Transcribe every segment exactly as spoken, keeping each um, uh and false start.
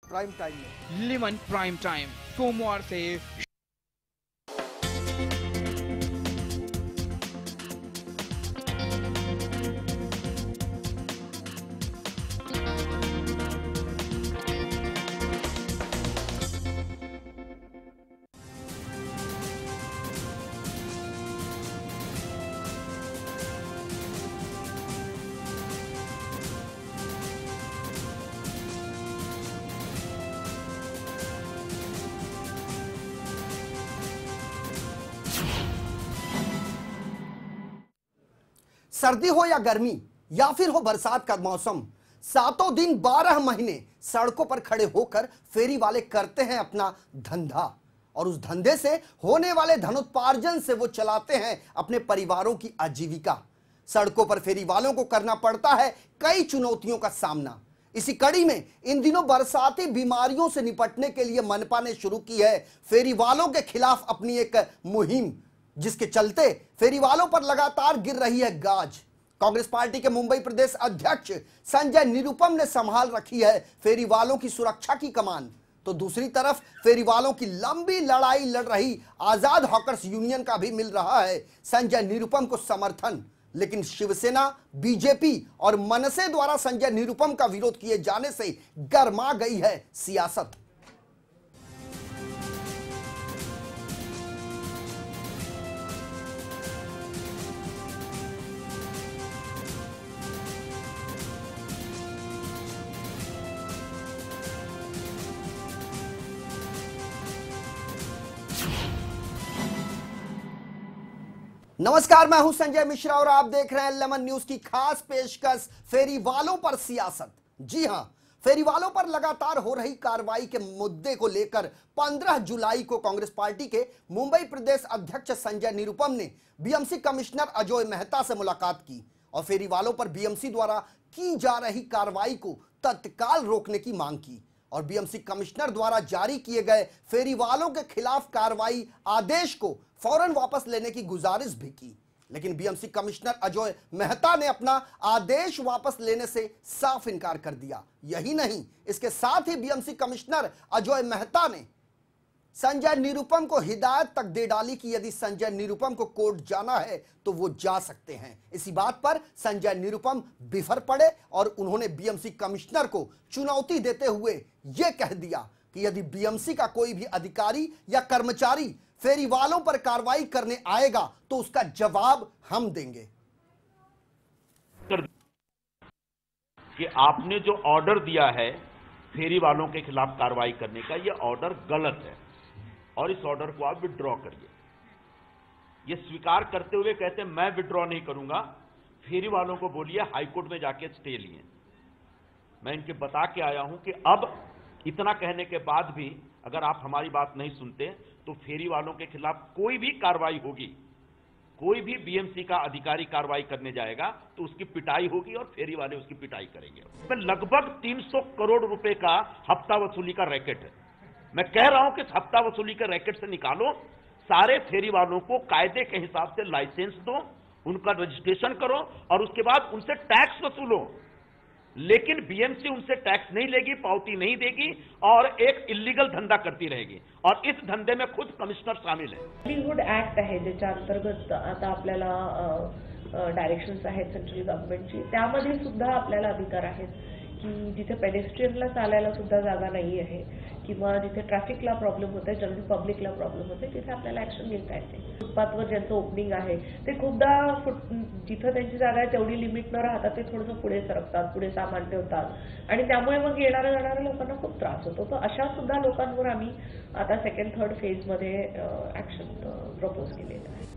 Prime time में। लिमन prime time सोमवार से सर्दी हो या गर्मी या फिर हो बरसात का मौसम, सातों दिन बारह महीने सड़कों पर खड़े होकर फेरी वाले करते हैं अपना धंधा और उस धंधे से होने वाले धनोत्पार्जन से वो चलाते हैं अपने परिवारों की आजीविका। सड़कों पर फेरी वालों को करना पड़ता है कई चुनौतियों का सामना। इसी कड़ी में इन दिनों बरसाती बीमारियों से निपटने के लिए मनपा ने शुरू की है फेरी वालों के खिलाफ अपनी एक मुहिम, जिसके चलते फेरी वालों पर लगातार गिर रही है गाज। कांग्रेस पार्टी के मुंबई प्रदेश अध्यक्ष संजय निरुपम ने संभाल रखी है फेरी वालों की सुरक्षा की कमान, तो दूसरी तरफ फेरी वालों की लंबी लड़ाई लड़ रही आजाद हॉकर्स यूनियन का भी मिल रहा है संजय निरुपम को समर्थन। लेकिन शिवसेना, बीजेपी और मनसे द्वारा संजय निरुपम का विरोध किए जाने से गर्मा गई है सियासत। नमस्कार, मैं हूं संजय मिश्रा और आप देख रहे हैं लेमन न्यूज की खास पेशकश फेरी वालों पर सियासत। जी हां, फेरी वालों पर लगातार हो रही कार्रवाई के मुद्दे को लेकर पंद्रह जुलाई को कांग्रेस पार्टी के मुंबई प्रदेश अध्यक्ष संजय निरुपम ने बीएमसी कमिश्नर अजय मेहता से मुलाकात की और फेरी वालों पर बीएमसी द्वारा की जा रही कार्रवाई को तत्काल रोकने की मांग की और बीएमसी कमिश्नर द्वारा जारी किए गए फेरी वालों के खिलाफ कार्रवाई आदेश को फौरन वापस लेने की गुजारिश भी की। लेकिन बीएमसी कमिश्नर अजय मेहता ने अपना आदेश वापस लेने से साफ इनकार कर दिया। यही नहीं, इसके साथ ही बीएमसी कमिश्नर अजय मेहता ने संजय निरुपम को हिदायत तक दे डाली कि यदि संजय निरुपम को कोर्ट जाना है तो वो जा सकते हैं। इसी बात पर संजय निरुपम बिफर पड़े और उन्होंने बीएमसी कमिश्नर को चुनौती देते हुए यह कह दिया कि यदि बीएमसी का कोई भी अधिकारी या कर्मचारी फेरी वालों पर कार्रवाई करने आएगा तो उसका जवाब हम देंगे। कि आपने जो ऑर्डर दिया है फेरी वालों के खिलाफ कार्रवाई करने का, यह ऑर्डर गलत है और इस ऑर्डर को आप विड्रॉ करिए। यह स्वीकार करते हुए कहते हैं मैं विड्रॉ नहीं करूंगा, फेरी वालों को बोलिए हाईकोर्ट में जाके स्टे लिए। मैं इनके बता के आया हूं कि अब इतना कहने के बाद भी अगर आप हमारी बात नहीं सुनते तो फेरी वालों के खिलाफ कोई भी कार्रवाई होगी, कोई भी बीएमसी का अधिकारी कार्रवाई करने जाएगा तो उसकी पिटाई होगी और फेरी वाले उसकी पिटाई करेंगे। इसमें लगभग तीन सौ करोड़ रुपए का हफ्ता वसूली का रैकेट है। मैं कह रहा हूं कि इस हफ्ता वसूली के रैकेट से निकालो, सारे फेरी वालों को कायदे के हिसाब से लाइसेंस दो, उनका रजिस्ट्रेशन करो और उसके बाद उनसे टैक्स वसूलो। लेकिन बीएमसी उनसे टैक्स नहीं लेगी, पावती नहीं देगी और एक इल्लीगल धंधा करती रहेगी और इस धंधे में खुद कमिश्नर शामिल है। लाईव्हलीहूड ऍक्ट आहे ज्याच्या अंतर्गत आता आपल्याला डायरेक्शन्स आहेत सेंट्रल गव्हर्नमेंटची, त्यामध्ये सुद्धा आपल्याला अधिकार आहेत की जिथे पेडेस्ट्रियनला चालायला सुद्धा जागा नाही आहे किंवा जिथे ट्रॅफिकला प्रॉब्लेम होते, जनरल पब्लिकला प्रॉब्लेम होते, तिथे आपल्याला ऍक्शन घेता येते। फुटपाथवर ज्यांचं ओपनिंग आहे ते खूपदा जिथं त्यांची जागा आहे तेवढी लिमिट न राहता ते थोडंसं पुढे सरकतात, पुढे सामान ठेवतात आणि त्यामुळे मग येणाऱ्या जाणाऱ्या लोकांना खूप त्रास होतो। तर अशा सुद्धा लोकांवर आम्ही आता सेकंड थर्ड फेजमध्ये ऍक्शन प्रपोज केलेलं आहे।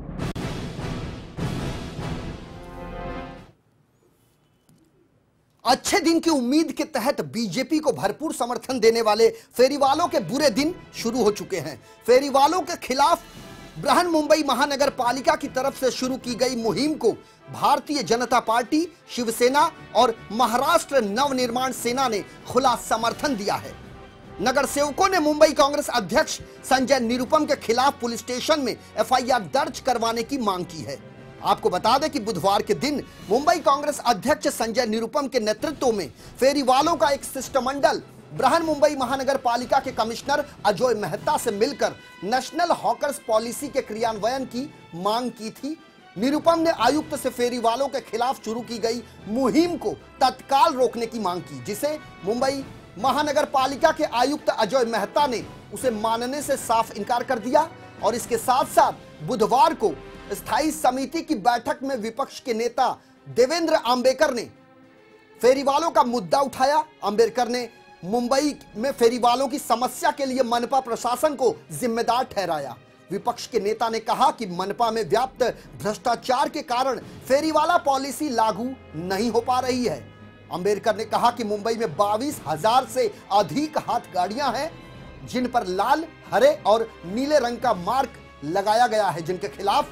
अच्छे दिन की उम्मीद के तहत बीजेपी को भरपूर समर्थन देने वाले फेरी वालों के बुरे दिन शुरू हो चुके हैं। फेरी वालों के खिलाफ बृहन मुंबई महानगर पालिका की तरफ से शुरू की गई मुहिम को भारतीय जनता पार्टी, शिवसेना और महाराष्ट्र नवनिर्माण सेना ने खुला समर्थन दिया है। नगर सेवकों ने मुंबई कांग्रेस अध्यक्ष संजय निरुपम के खिलाफ पुलिस स्टेशन में एफआईआर दर्ज करवाने की मांग की है। आपको बता दें कि बुधवार के दिन मुंबई कांग्रेस अध्यक्ष संजय निरुपम के नेतृत्व में फेरी वालों का एक शिष्टमंडल बृहन मुंबई महानगर पालिका के कमिश्नर अजय मेहता से मिलकर नेशनल हॉकर्स पॉलिसी के क्रियान्वयन की मांग की थी। निरुपम ने आयुक्त से फेरी वालों के खिलाफ शुरू की गई मुहिम को तत्काल रोकने की मांग की, जिसे मुंबई महानगर पालिका के आयुक्त अजय मेहता ने उसे मानने से साफ इनकार कर दिया। और इसके साथ साथ बुधवार को स्थायी समिति की बैठक में विपक्ष के नेता देवेंद्र आंबेडकर ने फेरीवालों का मुद्दा उठाया। आंबेडकर ने मुंबई में फेरीवालों की समस्या के लिए मनपा प्रशासन को जिम्मेदार ठहराया। विपक्ष के नेता ने कहा कि मनपा में व्याप्त भ्रष्टाचार के कारण फेरीवाला पॉलिसी लागू नहीं हो पा रही है। आंबेडकर ने कहा कि मुंबई में बाईस हजार से अधिक हाथ गाड़ियां हैं जिन पर लाल, हरे और नीले रंग का मार्क लगाया गया है, जिनके खिलाफ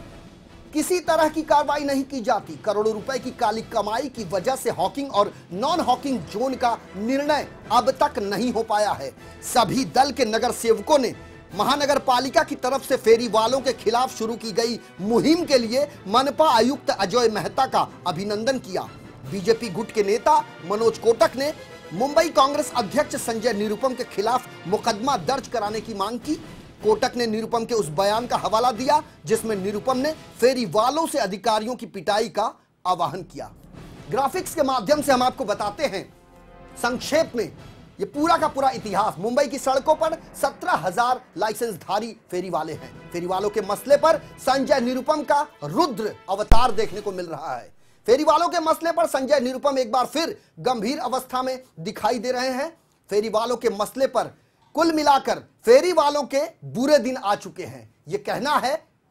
किसी तरह की कार्रवाई नहीं की जाती। करोड़ों रुपए की काली कमाई की वजह से हॉकिंग और नॉन हॉकिंग जोन का निर्णय अब तक नहीं हो पाया है। सभी दल के नगर सेवकों ने महानगर पालिका की तरफ से फेरी वालों के खिलाफ शुरू की गई मुहिम के लिए मनपा आयुक्त अजय मेहता का अभिनंदन किया। बीजेपी गुट के नेता मनोज कोटक ने मुंबई कांग्रेस अध्यक्ष संजय निरुपम के खिलाफ मुकदमा दर्ज कराने की मांग की। कोटक ने निरुपम के उस बयान का हवाला दिया जिसमें निरुपम ने फेरी वालों से अधिकारियों की पिटाई का आह्वान किया। ग्राफिक्स के माध्यम से हम आपको बताते हैं संक्षेप में ये पूरा का पूरा इतिहास। मुंबई की सड़कों पर सत्रह हजार लाइसेंसधारी फेरी वाले हैं। फेरी वालों के मसले पर संजय निरुपम का रुद्र अवतार देखने को मिल रहा है। फेरी वालों के मसले पर संजय निरुपम एक बार फिर गंभीर अवस्था में दिखाई दे रहे हैं। फेरी वालों के मसले पर कुल मिलाकर फेरी वालों के बुरे दिन आ चुके हैं, यह कहना है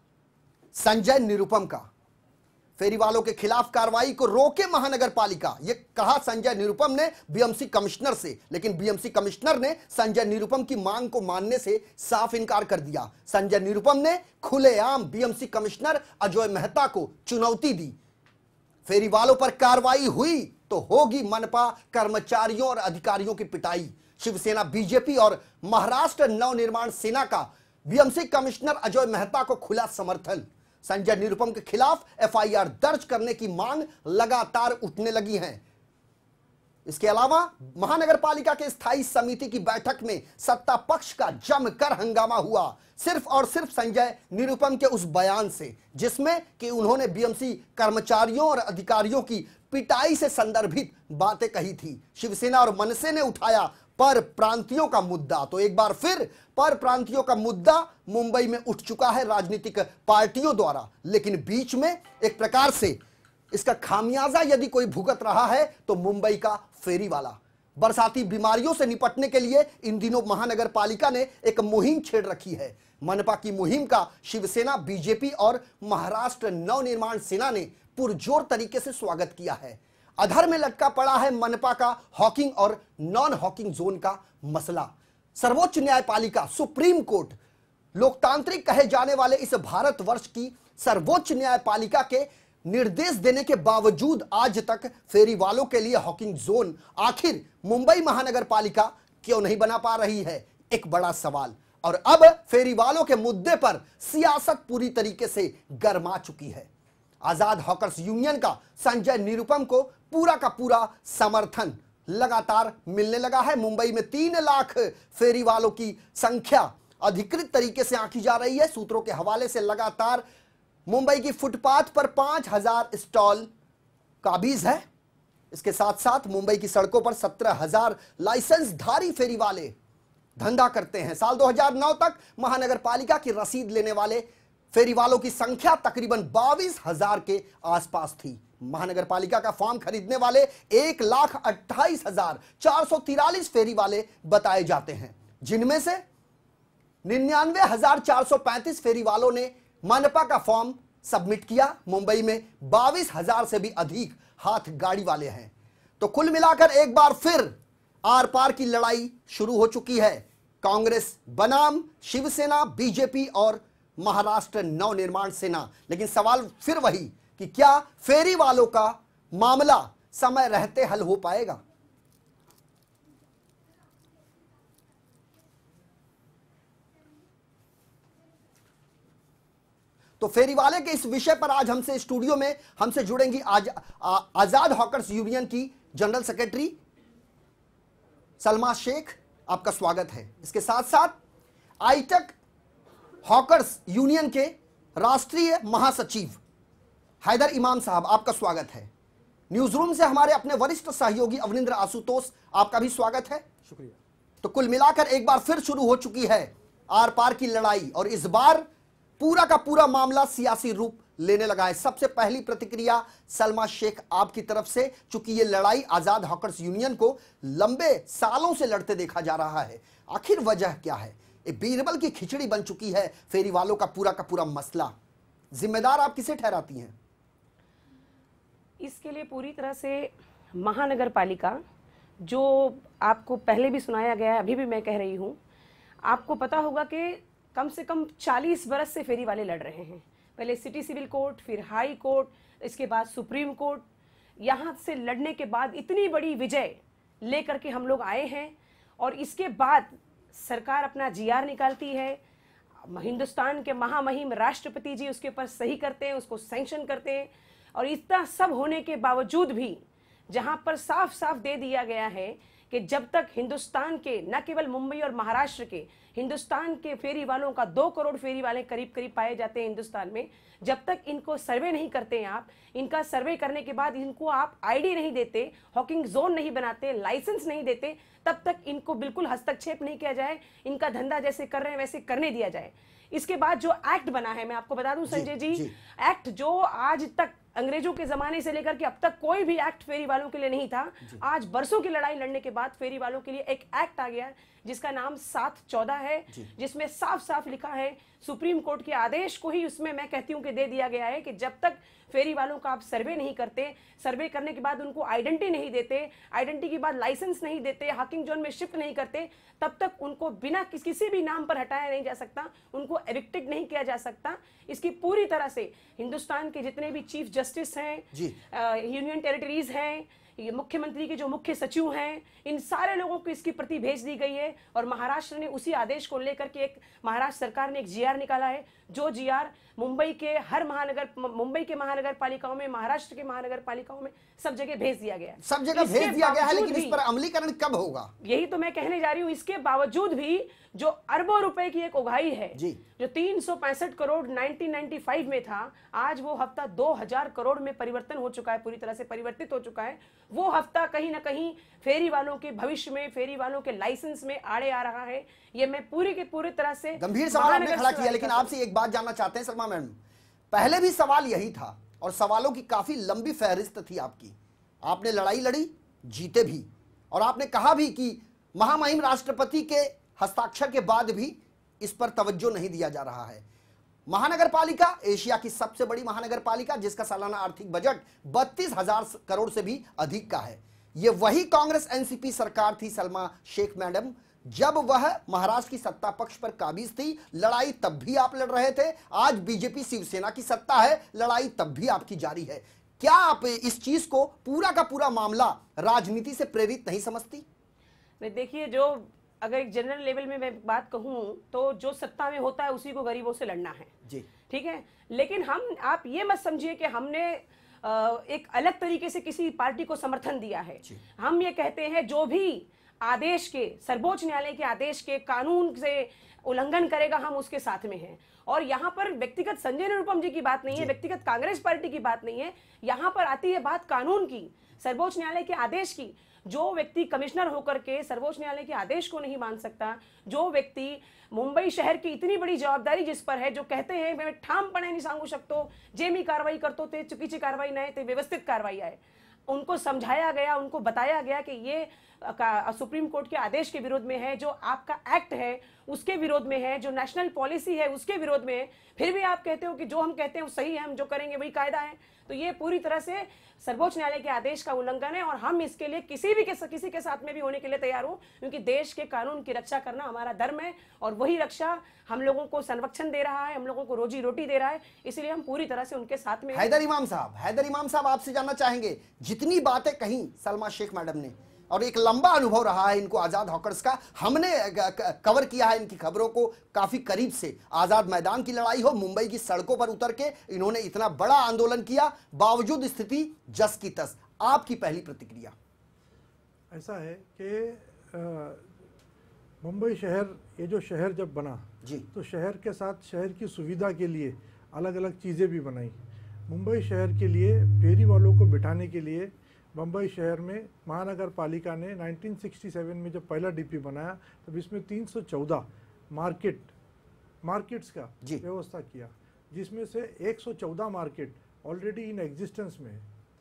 संजय निरुपम का। फेरी वालों के खिलाफ कार्रवाई को रोके महानगर पालिका, यह कहा संजय निरुपम ने बीएमसी कमिश्नर से, लेकिन बीएमसी कमिश्नर ने संजय निरुपम की मांग को मानने से साफ इनकार कर दिया। संजय निरुपम ने खुलेआम बीएमसी कमिश्नर अजय मेहता को चुनौती दी। फेरी वालों पर कार्रवाई हुई तो होगी मनपा कर्मचारियों और अधिकारियों की पिटाई। शिवसेना, बीजेपी और महाराष्ट्र नवनिर्माण सेना का बीएमसी कमिश्नर अजय मेहता को खुला समर्थन। संजय निरुपम के खिलाफ एफआईआर दर्ज करने की मांग लगातार उठने लगी है। इसके अलावा महानगर पालिका के स्थायी समिति की बैठक में सत्ता पक्ष का जमकर हंगामा हुआ, सिर्फ और सिर्फ संजय निरुपम के उस बयान से जिसमें कि उन्होंने बीएमसी कर्मचारियों और अधिकारियों की पिटाई से संदर्भित बातें कही थी। शिवसेना और मनसे ने उठाया पर प्रांतियों का मुद्दा। तो एक बार फिर पर प्रांतियों का मुद्दा मुंबई में उठ चुका है राजनीतिक पार्टियों द्वारा, लेकिन बीच में एक प्रकार से इसका खामियाजा यदि कोई भुगत रहा है तो मुंबई का फेरी वाला। बरसाती बीमारियों से निपटने के लिए इन दिनों महानगर पालिका ने एक मुहिम छेड़ रखी है। मनपा की मुहिम का शिवसेना, बीजेपी और महाराष्ट्र नवनिर्माण सेना ने पुरजोर तरीके से स्वागत किया है। अधर में लटका पड़ा है मनपा का हॉकिंग और नॉन हॉकिंग जोन का मसला। सर्वोच्च न्यायपालिका, सुप्रीम कोर्ट, लोकतांत्रिक कहे जाने वाले इस भारतवर्ष की सर्वोच्च न्यायपालिका के निर्देश देने के बावजूद आज तक फेरी वालों के लिए हॉकिंग जोन आखिर मुंबई महानगर पालिका क्यों नहीं बना पा रही है, एक बड़ा सवाल। और अब फेरी वालों के मुद्दे पर सियासत पूरी तरीके से गर्मा चुकी है। आजाद हॉकर्स यूनियन का संजय निरुपम को पूरा का पूरा समर्थन लगातार मिलने लगा है। मुंबई में तीन लाख फेरी वालों की संख्या अधिकृत तरीके से आंकी जा रही है। सूत्रों के हवाले से लगातार मुंबई की फुटपाथ पर पांच हजार स्टॉल काबिज है। इसके साथ साथ मुंबई की सड़कों पर सत्रह हजार लाइसेंसधारी फेरी वाले धंधा करते हैं। साल दो हज़ार नौ तक महानगर पालिका की रसीद लेने वाले फेरी वालों की संख्या तकरीबन बाईस हजार के आसपास थी। महानगर पालिका का फॉर्म खरीदने वाले एक लाख अट्ठाईस हजार चार सौ तिरालीस फेरी वाले बताए जाते हैं, जिनमें से निन्यानवे हजार चार सौ पैंतीस फेरी वालों ने मनपा का फॉर्म सबमिट किया। मुंबई में बाईस हजार से भी अधिक हाथ गाड़ी वाले हैं। तो कुल मिलाकर एक बार फिर आर पार की लड़ाई शुरू हो चुकी है। कांग्रेस बनाम शिवसेना, बीजेपी और महाराष्ट्र नवनिर्माण सेना। लेकिन सवाल फिर वही कि क्या फेरी वालों का मामला समय रहते हल हो पाएगा? तो फेरी वाले के इस विषय पर आज हमसे स्टूडियो में हमसे जुड़ेंगी आज आ, आजाद हॉकर्स यूनियन की जनरल सेक्रेटरी सलमा शेख, आपका स्वागत है। इसके साथ साथ आईटेक हॉकर्स यूनियन के राष्ट्रीय महासचिव हैदर इमाम साहब, आपका स्वागत है। न्यूज रूम से हमारे अपने वरिष्ठ सहयोगी अवनिंद्र आशुतोष, आपका भी स्वागत है। शुक्रिया। तो कुल मिलाकर एक बार फिर शुरू हो चुकी है आर पार की लड़ाई और इस बार पूरा का पूरा मामला सियासी रूप लेने लगा है। सबसे पहली प्रतिक्रिया सलमा शेख आपकी तरफ से, चूंकि ये लड़ाई आजाद हॉकर्स यूनियन को लंबे सालों से लड़ते देखा जा रहा है, आखिर वजह क्या है? ये बीरबल की खिचड़ी बन चुकी है फेरी वालों का पूरा का पूरा मसला। जिम्मेदार आप किसे ठहराती हैं? इसके लिए पूरी तरह से महानगर पालिका, जो आपको पहले भी सुनाया गया है, अभी भी मैं कह रही हूं, आपको पता होगा कि कम से कम चालीस बरस से फेरी वाले लड़ रहे हैं। पहले सिटी सिविल कोर्ट, फिर हाई कोर्ट, इसके बाद सुप्रीम कोर्ट। यहां से लड़ने के बाद इतनी बड़ी विजय लेकर के हम लोग आए हैं और इसके बाद सरकार अपना जी आर निकालती है। हिंदुस्तान के महामहिम राष्ट्रपति जी उसके ऊपर सही करते हैं, उसको सैंक्शन करते हैं। और इतना सब होने के बावजूद भी जहां पर साफ साफ दे दिया गया है कि जब तक हिंदुस्तान के, न केवल मुंबई और महाराष्ट्र के, हिंदुस्तान के फेरी वालों का दो करोड़ फेरी वाले करीब करीब पाए जाते हैं हिंदुस्तान में, जब तक इनको सर्वे नहीं करते हैं आप, इनका सर्वे करने के बाद इनको आप आईडी नहीं देते, हॉकिंग जोन नहीं बनाते, लाइसेंस नहीं देते, तब तक इनको बिल्कुल हस्तक्षेप नहीं किया जाए, इनका धंधा जैसे कर रहे हैं वैसे करने दिया जाए। इसके बाद जो एक्ट बना है, मैं आपको बता दूं संजय जी, जी, जी। एक्ट जो आज तक अंग्रेजों के जमाने से लेकर के अब तक कोई भी एक्ट फेरी वालों के लिए नहीं था, आज बरसों की लड़ाई लड़ने के बाद फेरी वालों के लिए एक एक्ट आ गया जिसका नाम सात चौदह है, जिसमें साफ साफ लिखा है, सुप्रीम कोर्ट के आदेश को ही उसमें मैं कहती हूं कि दे दिया गया है कि जब तक फेरी वालों का आप सर्वे नहीं करते, सर्वे करने के बाद उनको आइडेंटिटी नहीं देते, आइडेंटिटी के बाद लाइसेंस नहीं देते, हॉकिंग जोन में शिफ्ट नहीं करते, तब तक उनको बिना किस, किसी भी नाम पर हटाया नहीं जा सकता, उनको एविक्टेड नहीं किया जा सकता। इसकी पूरी तरह से हिंदुस्तान के जितने भी चीफ जस्टिस हैं, यूनियन टेरिटरीज हैं, ये मुख्यमंत्री के जो मुख्य सचिव हैं, इन सारे लोगों को इसकी प्रति भेज दी गई है। और महाराष्ट्र ने उसी आदेश को लेकर के एक, महाराष्ट्र सरकार ने एक जीआर निकाला है, जो जीआर मुंबई के हर महानगर, मुंबई के महानगर पालिकाओं में, महाराष्ट्र के महानगर पालिकाओं में सब जगह भेज दिया गया है। सब जगह भेज दिया गया है, लेकिन इस पर अमलीकरण कब होगा? यही तो मैं कहने जा रही हूँ। इसके बावजूद भी जो अरबों रुपए की एक उगाही है, जो तीन सौ पैंसठ करोड़ नाइनटीन नाइंटी फाइव में था, आज वो हफ्ता दो हजार करोड़ में परिवर्तन हो चुका है, पूरी तरह से परिवर्तित हो चुका है। वो हफ्ता कहीं ना कहीं फेरी वालों के भविष्य में, फेरी वालों के लाइसेंस में आड़े आ रहा है। ये मैं पूरी के पूरी तरह से गंभीर सवाल आपने खड़ा किया, लेकिन आपसे एक बात जानना चाहते हैं सलमा मैडम, पहले भी सवाल यही था और सवालों की काफी लंबी फहरिस्त थी आपकी। आपने लड़ाई लड़ी, जीते भी, और आपने कहा भी कि महामहिम राष्ट्रपति के हस्ताक्षर के बाद भी इस पर तवज्जो नहीं दिया जा रहा है। महानगर पालिका एशिया की सबसे बड़ी महानगर पालिका, जिसका सालाना आर्थिक बजट बत्तीस हजार करोड़ से भी अधिक का है। यह वही कांग्रेस एनसीपी सरकार थी सलमा शेख मैडम, जब वह महाराष्ट्र की सत्ता पक्ष पर काबिज थी। लड़ाई तब भी आप लड़ रहे थे। आज बीजेपी शिवसेना की सत्ता है, लड़ाई तब भी आपकी जारी है। क्या आप इस चीज को, पूरा का पूरा मामला राजनीति से प्रेरित नहीं समझती? देखिए, जो अगर एक जनरल लेवल में मैं बात कहूं तो जो सत्ता में होता है उसी को गरीबों से लड़ना है जी, ठीक है। लेकिन हम, आप ये मत समझिए कि हमने एक अलग तरीके से किसी पार्टी को समर्थन दिया है। हम ये कहते हैं जो भी आदेश के, सर्वोच्च न्यायालय के आदेश के कानून से उल्लंघन करेगा, हम उसके साथ में हैं। और यहाँ पर व्यक्तिगत संजय निरुपम जी की बात नहीं है, व्यक्तिगत कांग्रेस पार्टी की बात नहीं है, यहाँ पर आती है बात कानून की, सर्वोच्च न्यायालय के आदेश की। जो व्यक्ति कमिश्नर होकर के सर्वोच्च न्यायालय के आदेश को नहीं मान सकता, जो व्यक्ति मुंबई शहर की इतनी बड़ी जवाबदारी जिस पर है, जो कहते हैं मैं ठामपणे नहीं सांगू शकतो, जे मी कारवाई करतो ते चुकीची कारवाई नाही, ते व्यवस्थित कारवाई आहे, उनको समझाया गया, उनको बताया गया कि ये सुप्रीम कोर्ट के आदेश के विरोध में है, जो आपका एक्ट है उसके विरोध में है, जो नेशनल पॉलिसी है उसके विरोध में है। फिर भी आप कहते हो कि जो हम कहते हैं वो सही है, हम जो करेंगे वही कायदा है। तो ये पूरी तरह से सर्वोच्च न्यायालय के आदेश का उल्लंघन है और हम इसके लिए किसी भी के, किसी के साथ में भी होने के लिए तैयार हूं, क्योंकि देश के कानून की रक्षा करना हमारा धर्म है और वही रक्षा हम लोगों को संरक्षण दे रहा है, हम लोगों को रोजी रोटी दे रहा है, इसलिए हम पूरी तरह से उनके साथ में। हैदर इमाम साहब, हैदर इमाम साहब आपसे जानना चाहेंगे, जितनी बातें कही सलमा शेख मैडम ने, और एक लंबा अनुभव रहा है इनको आजाद हॉकर्स का, हमने कवर किया है इनकी खबरों को काफी करीब से। आजाद मैदान की लड़ाई हो, मुंबई की सड़कों पर उतर के इन्होंने इतना बड़ा आंदोलन किया, बावजूद स्थिति जस की तस। आपकी पहली प्रतिक्रिया? ऐसा है कि मुंबई शहर, ये जो शहर जब बना जी तो शहर के साथ शहर की सुविधा के लिए अलग अलग चीज़ें भी बनाई। मुंबई शहर के लिए फेरी वालों को बिठाने के लिए मुंबई शहर में महानगर पालिका ने उन्नीस सौ सरसठ में जब पहला डीपी बनाया तब इसमें तीन सौ चौदह मार्केट मार्केट्स का जी। व्यवस्था किया, जिसमें से एक सौ चौदह मार्केट ऑलरेडी इन एग्जिस्टेंस में है।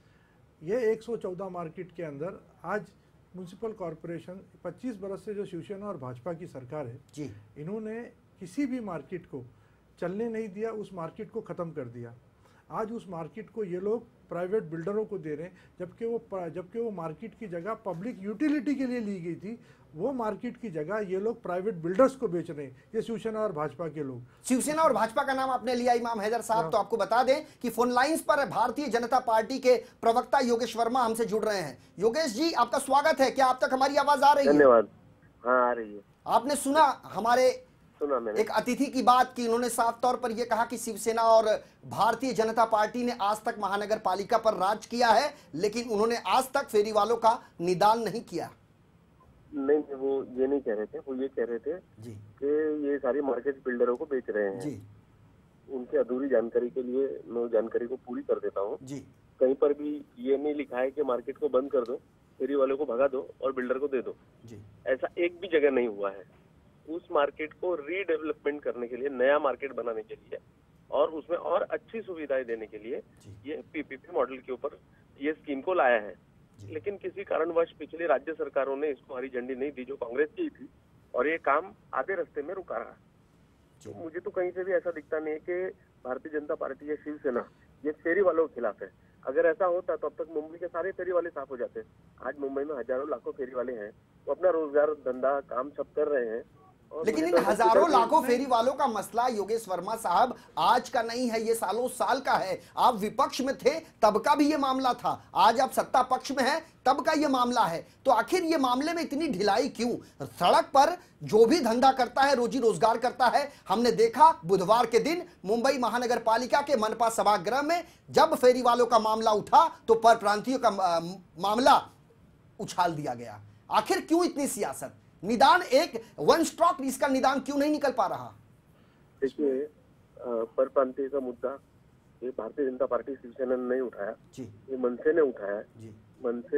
ये एक सौ चौदह मार्केट के अंदर आज म्यूनसिपल कॉरपोरेशन पच्चीस बरस से जो शिवसेना और भाजपा की सरकार है जी इन्होंने किसी भी मार्केट को चलने नहीं दिया, उस मार्केट को ख़त्म कर दिया। आज उस मार्केट को ये लोग प्राइवेट बिल्डरों को दे रहे हैं, जबकि वो जबकि वो मार्केट की जगह पब्लिक यूटिलिटी के लिए ली गई थी, वो मार्केट की जगह ये लोग प्राइवेट बिल्डर्स को बेच रहे हैं, ये शिवसेना और भाजपा के लोग। शिवसेना और भाजपा का नाम आपने लिया इमाम हैदर साहब, तो आपको बता दें कि फोन लाइंस पर भारतीय जनता पार्टी के प्रवक्ता योगेश वर्मा हमसे जुड़ रहे हैं। योगेश जी, आपका स्वागत है। क्या आप तक हमारी आवाज आ रही है? धन्यवाद। हाँ, आ रही है। आपने सुना हमारे सुना मैंने एक अतिथि की बात की, उन्होंने साफ तौर पर यह कहा कि शिवसेना और भारतीय जनता पार्टी ने आज तक महानगर पालिका पर राज किया है, लेकिन उन्होंने आज तक फेरी वालों का निदान नहीं किया। नहीं, वो ये नहीं कह रहे थे, वो ये कह रहे थे जी कि ये सारी मार्केट बिल्डरों को बेच रहे हैं जी उनकी अधूरी जानकारी के लिए मैं जानकारी को पूरी कर देता हूँ। जी कहीं पर भी ये नहीं लिखा है कि मार्केट को बंद कर दो, फेरी वालों को भगा दो और बिल्डर को दे दो। जी ऐसा एक भी जगह नहीं हुआ है। उस मार्केट को रीडेवलपमेंट करने के लिए, नया मार्केट बनाने के लिए और उसमें और अच्छी सुविधाएं देने के लिए ये पीपीपी मॉडल के ऊपर ये स्कीम को लाया है। लेकिन किसी कारणवश पिछली राज्य सरकारों ने इसको हरी झंडी नहीं दी, जो कांग्रेस की थी, और ये काम आधे रास्ते में रुका रहा। तो मुझे तो कहीं से भी ऐसा दिखता नहीं है कि भारतीय जनता पार्टी या शिवसेना ये फेरी वालों के खिलाफ है। अगर ऐसा होता तो अब तक मुंबई के सारे फेरी वाले साफ हो जाते। आज मुंबई में हजारों लाखों फेरी वाले हैं, वो अपना रोजगार, धंधा, काम सब कर रहे हैं। लेकिन इन हजारों लाखों फेरी वालों का मसला योगेश वर्मा साहब आज का नहीं है, ये सालों साल का है। आप विपक्ष में थे तब का भी ये मामला था, आज आप सत्ता पक्ष में हैं तब का ये मामला है। तो आखिर ये मामले में इतनी ढिलाई क्यों? सड़क पर जो भी धंधा करता है, रोजी रोजगार करता है, हमने देखा बुधवार के दिन मुंबई महानगर पालिका के मनपा सभागृह में जब फेरी वालों का मामला उठा तो पर प्रांतियों का मामला उछाल दिया गया। आखिर क्यों इतनी सियासत? निदान एक वन स्ट्रोक, इसका निदान क्यों नहीं निकल पा रहा? देखिए, परप्रांतीय का मुद्दा ये भारतीय जनता पार्टी शिवसेना ने नहीं उठाया जी, ये मनसे ने उठाया जी। मनसे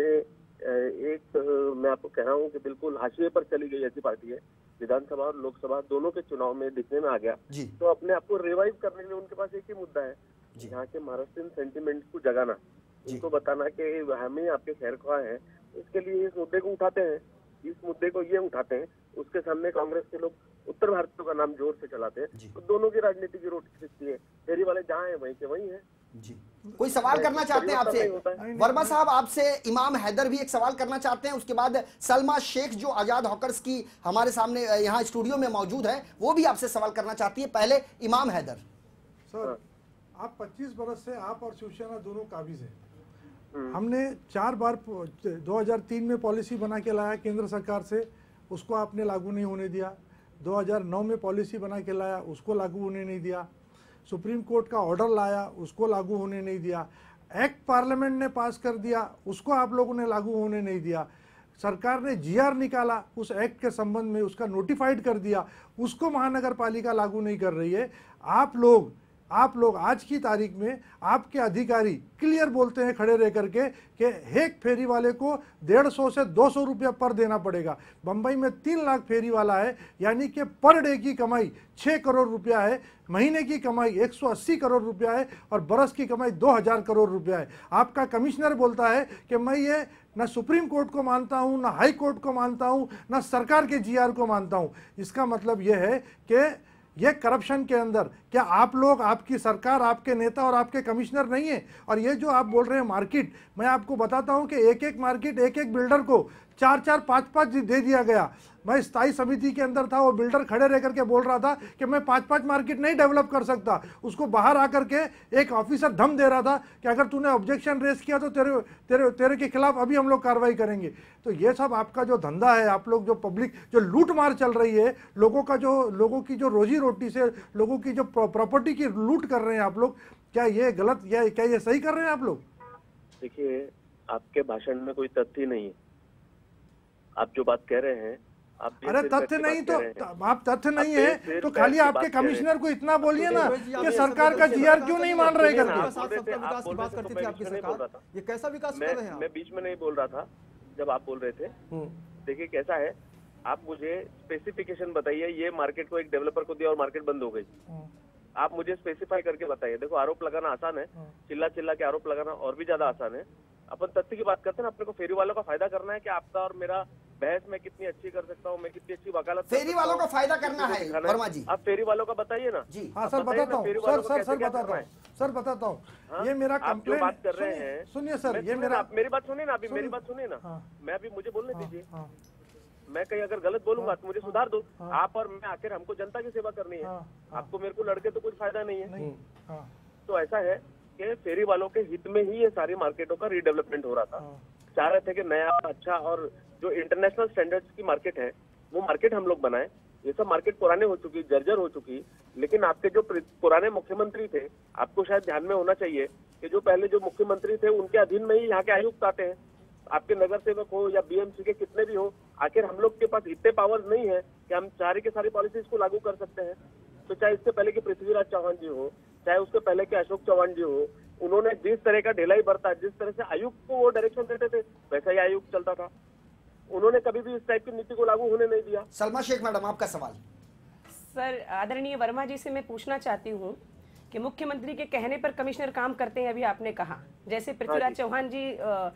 एक, मैं आपको कह रहा हूँ कि बिल्कुल हाशिए पर चली गई ऐसी पार्टी है। विधानसभा और लोकसभा दोनों के चुनाव में दिखने में आ गया जी। तो अपने आप को रिवाइव करने के लिए उनके पास एक ही मुद्दा है, यहाँ के महाराष्ट्रियन सेंटिमेंट को जगाना, उनको बताना कि हम ही आपके खैर ख्वाह हैं। इसके लिए इस मुद्दे को उठाते हैं, इस मुद्दे को ये उठाते हैं। उसके सामने कांग्रेस के लोग उत्तर भारतीयों का नाम जोर से चलाते हैं, तो दोनों की राजनीति की रोटी खिंचती है। फेरी वाले जहाँ हैं वहीं के वहीं हैं। जी, कोई सवाल करना चाहते हैं आपसे? वर्मा साहब, आपसे इमाम हैदर भी एक सवाल करना चाहते हैं, उसके बाद सलमा शेख जो आजाद हॉकर्स की हमारे सामने यहाँ स्टूडियो में मौजूद है, वो भी आपसे सवाल करना चाहती है। पहले इमाम हैदर। सर, आप पच्चीस बरस से आप और शिवसेना दोनों काबिज हैं। हमने चार बार दो हज़ार तीन में पॉलिसी बना के लाया केंद्र सरकार से, उसको आपने लागू नहीं होने दिया। दो हज़ार नौ में पॉलिसी बना के लाया, उसको लागू होने नहीं दिया। सुप्रीम कोर्ट का ऑर्डर लाया, उसको लागू होने नहीं दिया। एक्ट पार्लियामेंट ने पास कर दिया, उसको आप लोगों ने लागू होने नहीं दिया। सरकार ने जीआर निकाला, उस एक्ट के संबंध में उसका नोटिफाइड कर दिया, उसको महानगर पालिका लागू नहीं कर रही है। आप लोग आप लोग आज की तारीख में आपके अधिकारी क्लियर बोलते हैं खड़े रह करके कि एक फेरी वाले को डेढ़ सौ से दो सौ रुपया पर देना पड़ेगा। बम्बई में तीन लाख फेरी वाला है, यानी कि पर डे की कमाई छः करोड़ रुपया है, महीने की कमाई एक सौ अस्सी करोड़ रुपया है और बरस की कमाई दो हज़ार करोड़ रुपया है। आपका कमिश्नर बोलता है कि मैं ये ना सुप्रीम कोर्ट को मानता हूँ, ना हाई कोर्ट को मानता हूँ, ना सरकार के जीआर को मानता हूँ। इसका मतलब यह है कि ये करप्शन के अंदर क्या आप लोग, आपकी सरकार, आपके नेता और आपके कमिश्नर नहीं है? और ये जो आप बोल रहे हैं मार्केट, मैं आपको बताता हूं कि एक एक मार्केट एक एक बिल्डर को चार चार पाँच पाँच दे दिया गया। मैं स्थायी समिति के अंदर था, वो बिल्डर खड़े रह करके बोल रहा था कि मैं पाँच पाँच मार्केट नहीं डेवलप कर सकता। उसको बाहर आकर के एक ऑफिसर धम दे रहा था कि अगर तूने ऑब्जेक्शन रेस किया तो तेरे तेरे तेरे के खिलाफ अभी हम लोग कार्रवाई करेंगे। तो ये सब आपका जो धंधा है, आप लोग जो पब्लिक जो लूट मार चल रही है, लोगों का जो लोगों की जो रोजी रोटी से लोगों की जो प्रॉपर्टी की लूट कर रहे हैं आप लोग, क्या ये गलत, या क्या ये सही कर रहे हैं आप लोग? देखिए, आपके भाषण में कोई तथ्य नहीं है। आप जो बात कह रहे हैं, आप अरे तथ्य नहीं तो आप तथ्य नहीं है तो खाली आपके कमिश्नर को इतना बोलिए ना कि सरकार का जीआर क्यों नहीं मान रहे करके। विकास की बात करती थी आपकी सरकार, ये कैसा विकास कर रहे हैं आप? मैं बीच में नहीं बोल रहा था जब आप बोल रहे थे। देखिए कैसा है, आप मुझे स्पेसिफिकेशन बताइए, ये मार्केट को एक डेवलपर को दिया और मार्केट बंद हो गई। आप मुझे स्पेसिफाई करके बताइए। देखो आरोप लगाना आसान है, चिल्ला चिल्ला के आरोप लगाना और भी ज्यादा आसान है। अपन तथ्य की बात करते हैं ना, अपने को फेरी वालों का फायदा करना है कि आपका और मेरा बहस मैं कितनी अच्छी कर सकता हूँ, मैं कितनी अच्छी वकालत। फेरी वालों का फायदा करना है वर्मा जी। आप फेरी वालों का बताइए ना। जी हाँ सर बताता हूँ, सर सर सर बताता हूँ सर बताता हूँ ये मेरा कंप्लेंट बात कर रहे हैं। सुनिए सर, ये मेरा मेरी बात सुनिए ना, अभी मेरी बात सुनिए ना, मैं अभी मुझे बोलने दीजिए। मैं कहीं अगर गलत बोलूंगा तो मुझे सुधार दो। आप और मैं आखिर हमको जनता की सेवा करनी है, आपको मेरे को लड़के तो कुछ फायदा नहीं है। तो ऐसा है कि फेरी वालों के हित में ही ये सारी मार्केटों का रीडेवलपमेंट हो रहा था। चाह रहे थे कि नया अच्छा और जो इंटरनेशनल स्टैंडर्ड्स की मार्केट है वो मार्केट हम लोग बनाए। ये सब मार्केट पुराने हो चुकी, जर्जर हो चुकी। लेकिन आपके जो पुराने मुख्यमंत्री थे, आपको शायद ध्यान में होना चाहिए कि जो पहले जो मुख्यमंत्री थे उनके अधीन में ही यहाँ के आयुक्त आते हैं। आपके नगर सेवक हो या बीएमसी के कितने भी हो, आखिर हम लोग के पास इतने पावर्स नहीं है कि हम सारी के सारी पॉलिसीज को लागू कर सकते हैं। तो चाहे इससे पहले के पृथ्वीराज चौहान जी हो, चाहे उसके पहले के अशोक चौहान जी हो, उन्होंने जिस तरह का ढिलाई बरता, जिस तरह से आयुक्त को वो डायरेक्शन देते थे वैसा ही आयुक्त चलता था। उन्होंने कभी भी इस टाइप की नीति को लागू होने नहीं दिया। सलमा शेख मैडम आपका सवाल। सर आदरणीय वर्मा जी से मैं पूछना चाहती हूँ कि मुख्यमंत्री के कहने पर कमिश्नर काम करते हैं, अभी आपने कहा जैसे पृथ्वीराज चौहान जी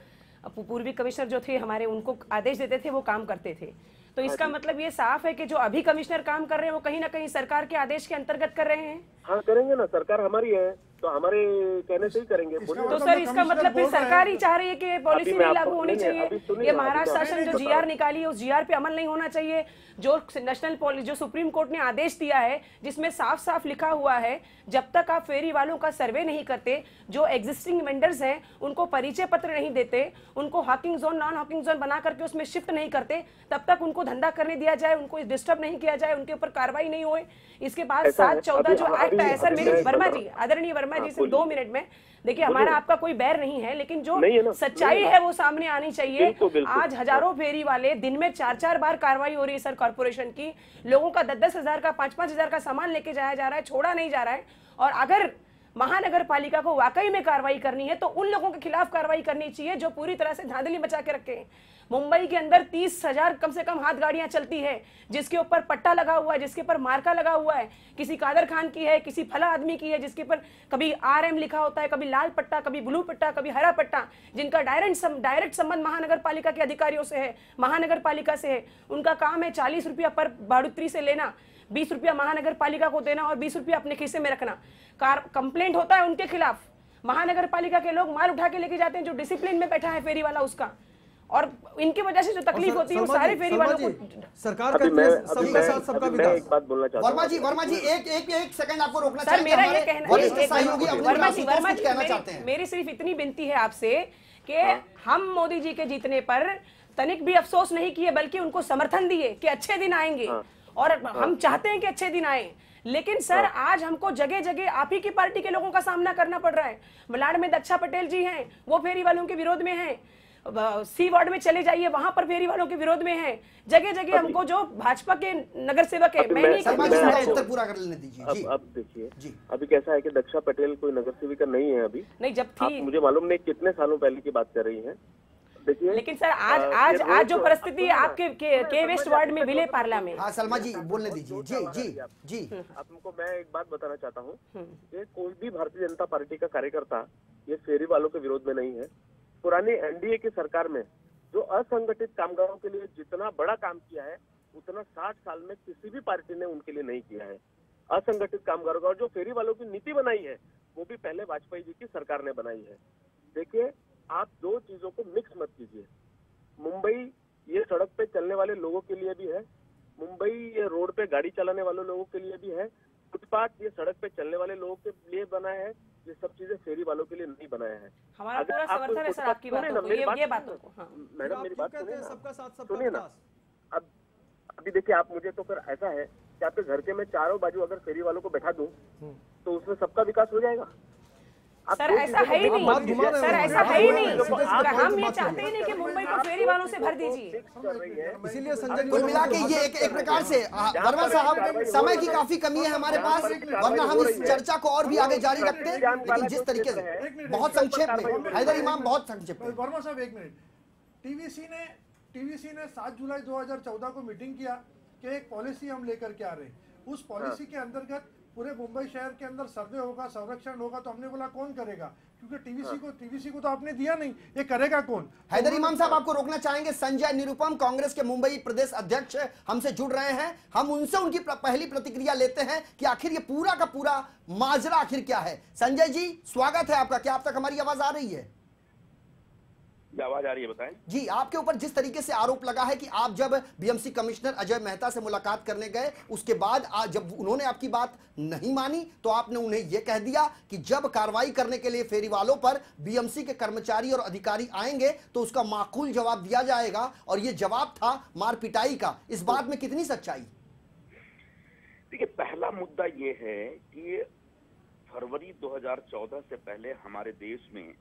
पूर्वी कमिश्नर जो थे हमारे, उनको आदेश देते थे वो काम करते थे। तो इसका मतलब ये साफ है कि जो अभी कमिश्नर काम कर रहे हैं वो कहीं ना कहीं सरकार के आदेश के अंतर्गत कर रहे हैं। हाँ करेंगे ना, सरकार हमारी है तो हमारे कहने से ही करेंगे। तो सर इसका मतलब फिर सरकार ही चाह रही है कि पॉलिसी नहीं लागू होनी चाहिए। ये महाराष्ट्र शासन जो जीआर निकाली है उस जीआर पे अमल नहीं होना चाहिए। जो नेशनल पॉलिसी जो सुप्रीम कोर्ट ने आदेश दिया है जिसमें साफ साफ लिखा हुआ है जब तक आप फेरी वालों का सर्वे नहीं करते, जो एग्जिस्टिंग वेंडर्स हैं उनको परिचय पत्र नहीं देते, उनको hawking zone non hawking zone बना करके उसमें शिफ्ट नहीं करते, तब तक उनको धंधा करने दिया जाए, उनको डिस्टर्ब नहीं किया जाए, उनके ऊपर कार्रवाई नहीं होए। इसके बाद सात चौदह जो एक्ट है सर, मेरी वर्मा जी आदरणीय वर्मा जी से दो मिनट में, देखिए हमारा आपका कोई बैर नहीं है, लेकिन जो सच्चाई है वो सामने आनी चाहिए। आज हजारों फेरी वाले दिन में चार चार बार कार्रवाई हो रही है सर कॉर्पोरेशन की, लोगों का दस दस हजार का पांच पांच हजार का सामान लेके जाया जा रहा है, छोड़ा नहीं जा रहा है। और अगर महानगर पालिका को वाकई में कार्रवाई करनी है तो उन लोगों के खिलाफ कार्रवाई करनी चाहिए जो पूरी तरह से धांधली मचा के रखे हैं। मुंबई के अंदर तीस हजार कम से कम हाथ गाड़ियां चलती है जिसके ऊपर पट्टा लगा हुआ है, जिसके ऊपर मार्का लगा हुआ है, किसी कादर खान की है, किसी फला आदमी की है, जिसके ऊपर कभी आर एम लिखा होता है, कभी लाल पट्टा, कभी ब्लू पट्टा, कभी हरा पट्टा, जिनका डायरेक्ट डायरेक्ट संबंध महानगर पालिका के अधिकारियों से है, महानगर पालिका से है। उनका काम है चालीस रुपया पर बढ़ोतरी से लेना, बीस रुपया महानगर पालिका को देना और बीस रुपया अपने खीसे में रखना। कार कंप्लेंट होता है उनके खिलाफ, महानगर पालिका के लोग माल उठा के लेके जाते हैं जो डिसिप्लिन में बैठा है फेरी वाला उसका, और इनकी वजह से जो तकलीफ होती है वो सारे फेरी वालों को। सरकार कहती है सबका साथ सबका विकास। एक बात बोलना चाहता हूं वर्मा जी, वर्मा जी एक एक एक सेकंड आपको रोकना सर, मेरा ये कहना वर्मा जी वर्मा जी कहना चाहते हैं, मेरी सिर्फ इतनी विनती है आपसे कि हम मोदी जी के जीतने पर तनिक भी अफसोस नहीं किए, बल्कि उनको समर्थन दिए कि अच्छे दिन आएंगे, और हम चाहते हैं कि अच्छे दिन आए। लेकिन सर आज हमको जगह जगह आप ही की पार्टी के लोगों का सामना करना पड़ रहा है। मलाड में दक्षा पटेल जी हैं, वो फेरी वालों के विरोध में हैं। सी वार्ड में चले जाइए, वहां पर फेरी वालों के विरोध में हैं। जगह जगह हमको जो भाजपा के नगर सेवक है, मैं नहीं उत्तर पूरा कर लेने दीजिए। अब अब देखिए अभी कैसा है कि दक्षा पटेल कोई नगर सेविका नहीं है अभी, नहीं जब थी मुझे मालूम नहीं कितने सालों पहले की बात कर रही है। देखिए लेकिन सर आज आज आज जो परिस्थिति है आपके के, के वेस्ट वार्ड में विले पार्ला में। हाँ सलमा जी बोलने दीजिए। जी जी जी आपको मैं एक बात बताना चाहता हूँ कि कोई भी भारतीय जनता पार्टी का कार्यकर्ता ये फेरी वालों के विरोध में नहीं है। पुरानी एनडीए की सरकार में जो असंगठित कामगारों के लिए जितना बड़ा काम किया है उतना साठ साल में किसी भी पार्टी ने उनके लिए नहीं किया है। असंगठित कामगारों का, और जो फेरी वालों की नीति बनाई है वो भी पहले वाजपेयी जी की सरकार ने बनाई है। देखिए आप दो चीजों को मिक्स मत कीजिए। मुंबई ये सड़क पे चलने वाले लोगों के लिए भी है, मुंबई ये रोड पे गाड़ी चलाने वाले लोगों के लिए भी है, फुटपाथ ये सड़क पे चलने वाले लोगों के लिए बना है, ये सब चीजें फेरी वालों के लिए नहीं बनाया है। हमारा पूरा समर्थन है सर आपकी बातों को, ये ये बातों को। हाँ। मैडम मेरी बात सुनिए ना, सबका साथ सबका सुनिए ना। अब अभी देखिए आप मुझे तो फिर ऐसा है कि आपके घर के मैं चारों बाजू अगर फेरी वालों को बैठा दूं तो उसमें सबका विकास हो जाएगा। सर ऐसा है ही नहीं, सर ऐसा है ही नहीं। हम ये चाहते ही नहीं कि मुंबई को फेरी वालों से भर दीजिए। इसीलिए संजय कुल मिला के ये एक, एक प्रकार से वर्मा साहब, समय की काफी कमी है हमारे पास, वरना हम इस चर्चा को और भी आगे जारी रखते, लेकिन जिस तरीके से बहुत संक्षेप में, हैदर इमाम बहुत संक्षेप में। वर्मा साहब एक मिनट, टीवीसी ने टीवीसी ने सात जुलाई दो हज़ार चौदह को मीटिंग किया कि एक पॉलिसी हम लेकर के आ रहे हैं। उस पॉलिसी के अंतर्गत पूरे मुंबई शहर के अंदर सर्वे होगा, संरक्षण होगा, तो हमने बोला कौन करेगा, क्योंकि टीवीसी को टीवीसी को तो आपने दिया नहीं, ये करेगा कौन? हैदर इमाम साहब आपको रोकना चाहेंगे। संजय निरुपम कांग्रेस के मुंबई प्रदेश अध्यक्ष हमसे जुड़ रहे हैं, हम उनसे उनकी पहली प्रतिक्रिया लेते हैं कि आखिर ये पूरा का पूरा माजरा आखिर क्या है। संजय जी स्वागत है आपका, क्या आप तक हमारी आवाज आ रही है? आवाज आ रही है, बताएं जी। आपके ऊपर जिस तरीके से आरोप लगा है कि आप जब बीएमसी कमिश्नर अजय मेहता से मुलाकात करने गए, उसके बाद आज जब उन्होंने आपकी बात नहीं मानी तो आपने उन्हें यह कह दिया कि जब कार्रवाई करने के लिए फेरी वालों पर बीएमसी के कर्मचारी और अधिकारी आएंगे तो उसका माकूल जवाब दिया जाएगा, और यह जवाब था मार पिटाई का। इस बात में कितनी सच्चाई? देखिए, पहला मुद्दा यह है कि फरवरी दो हज़ार चौदह से पहले हमारे देश में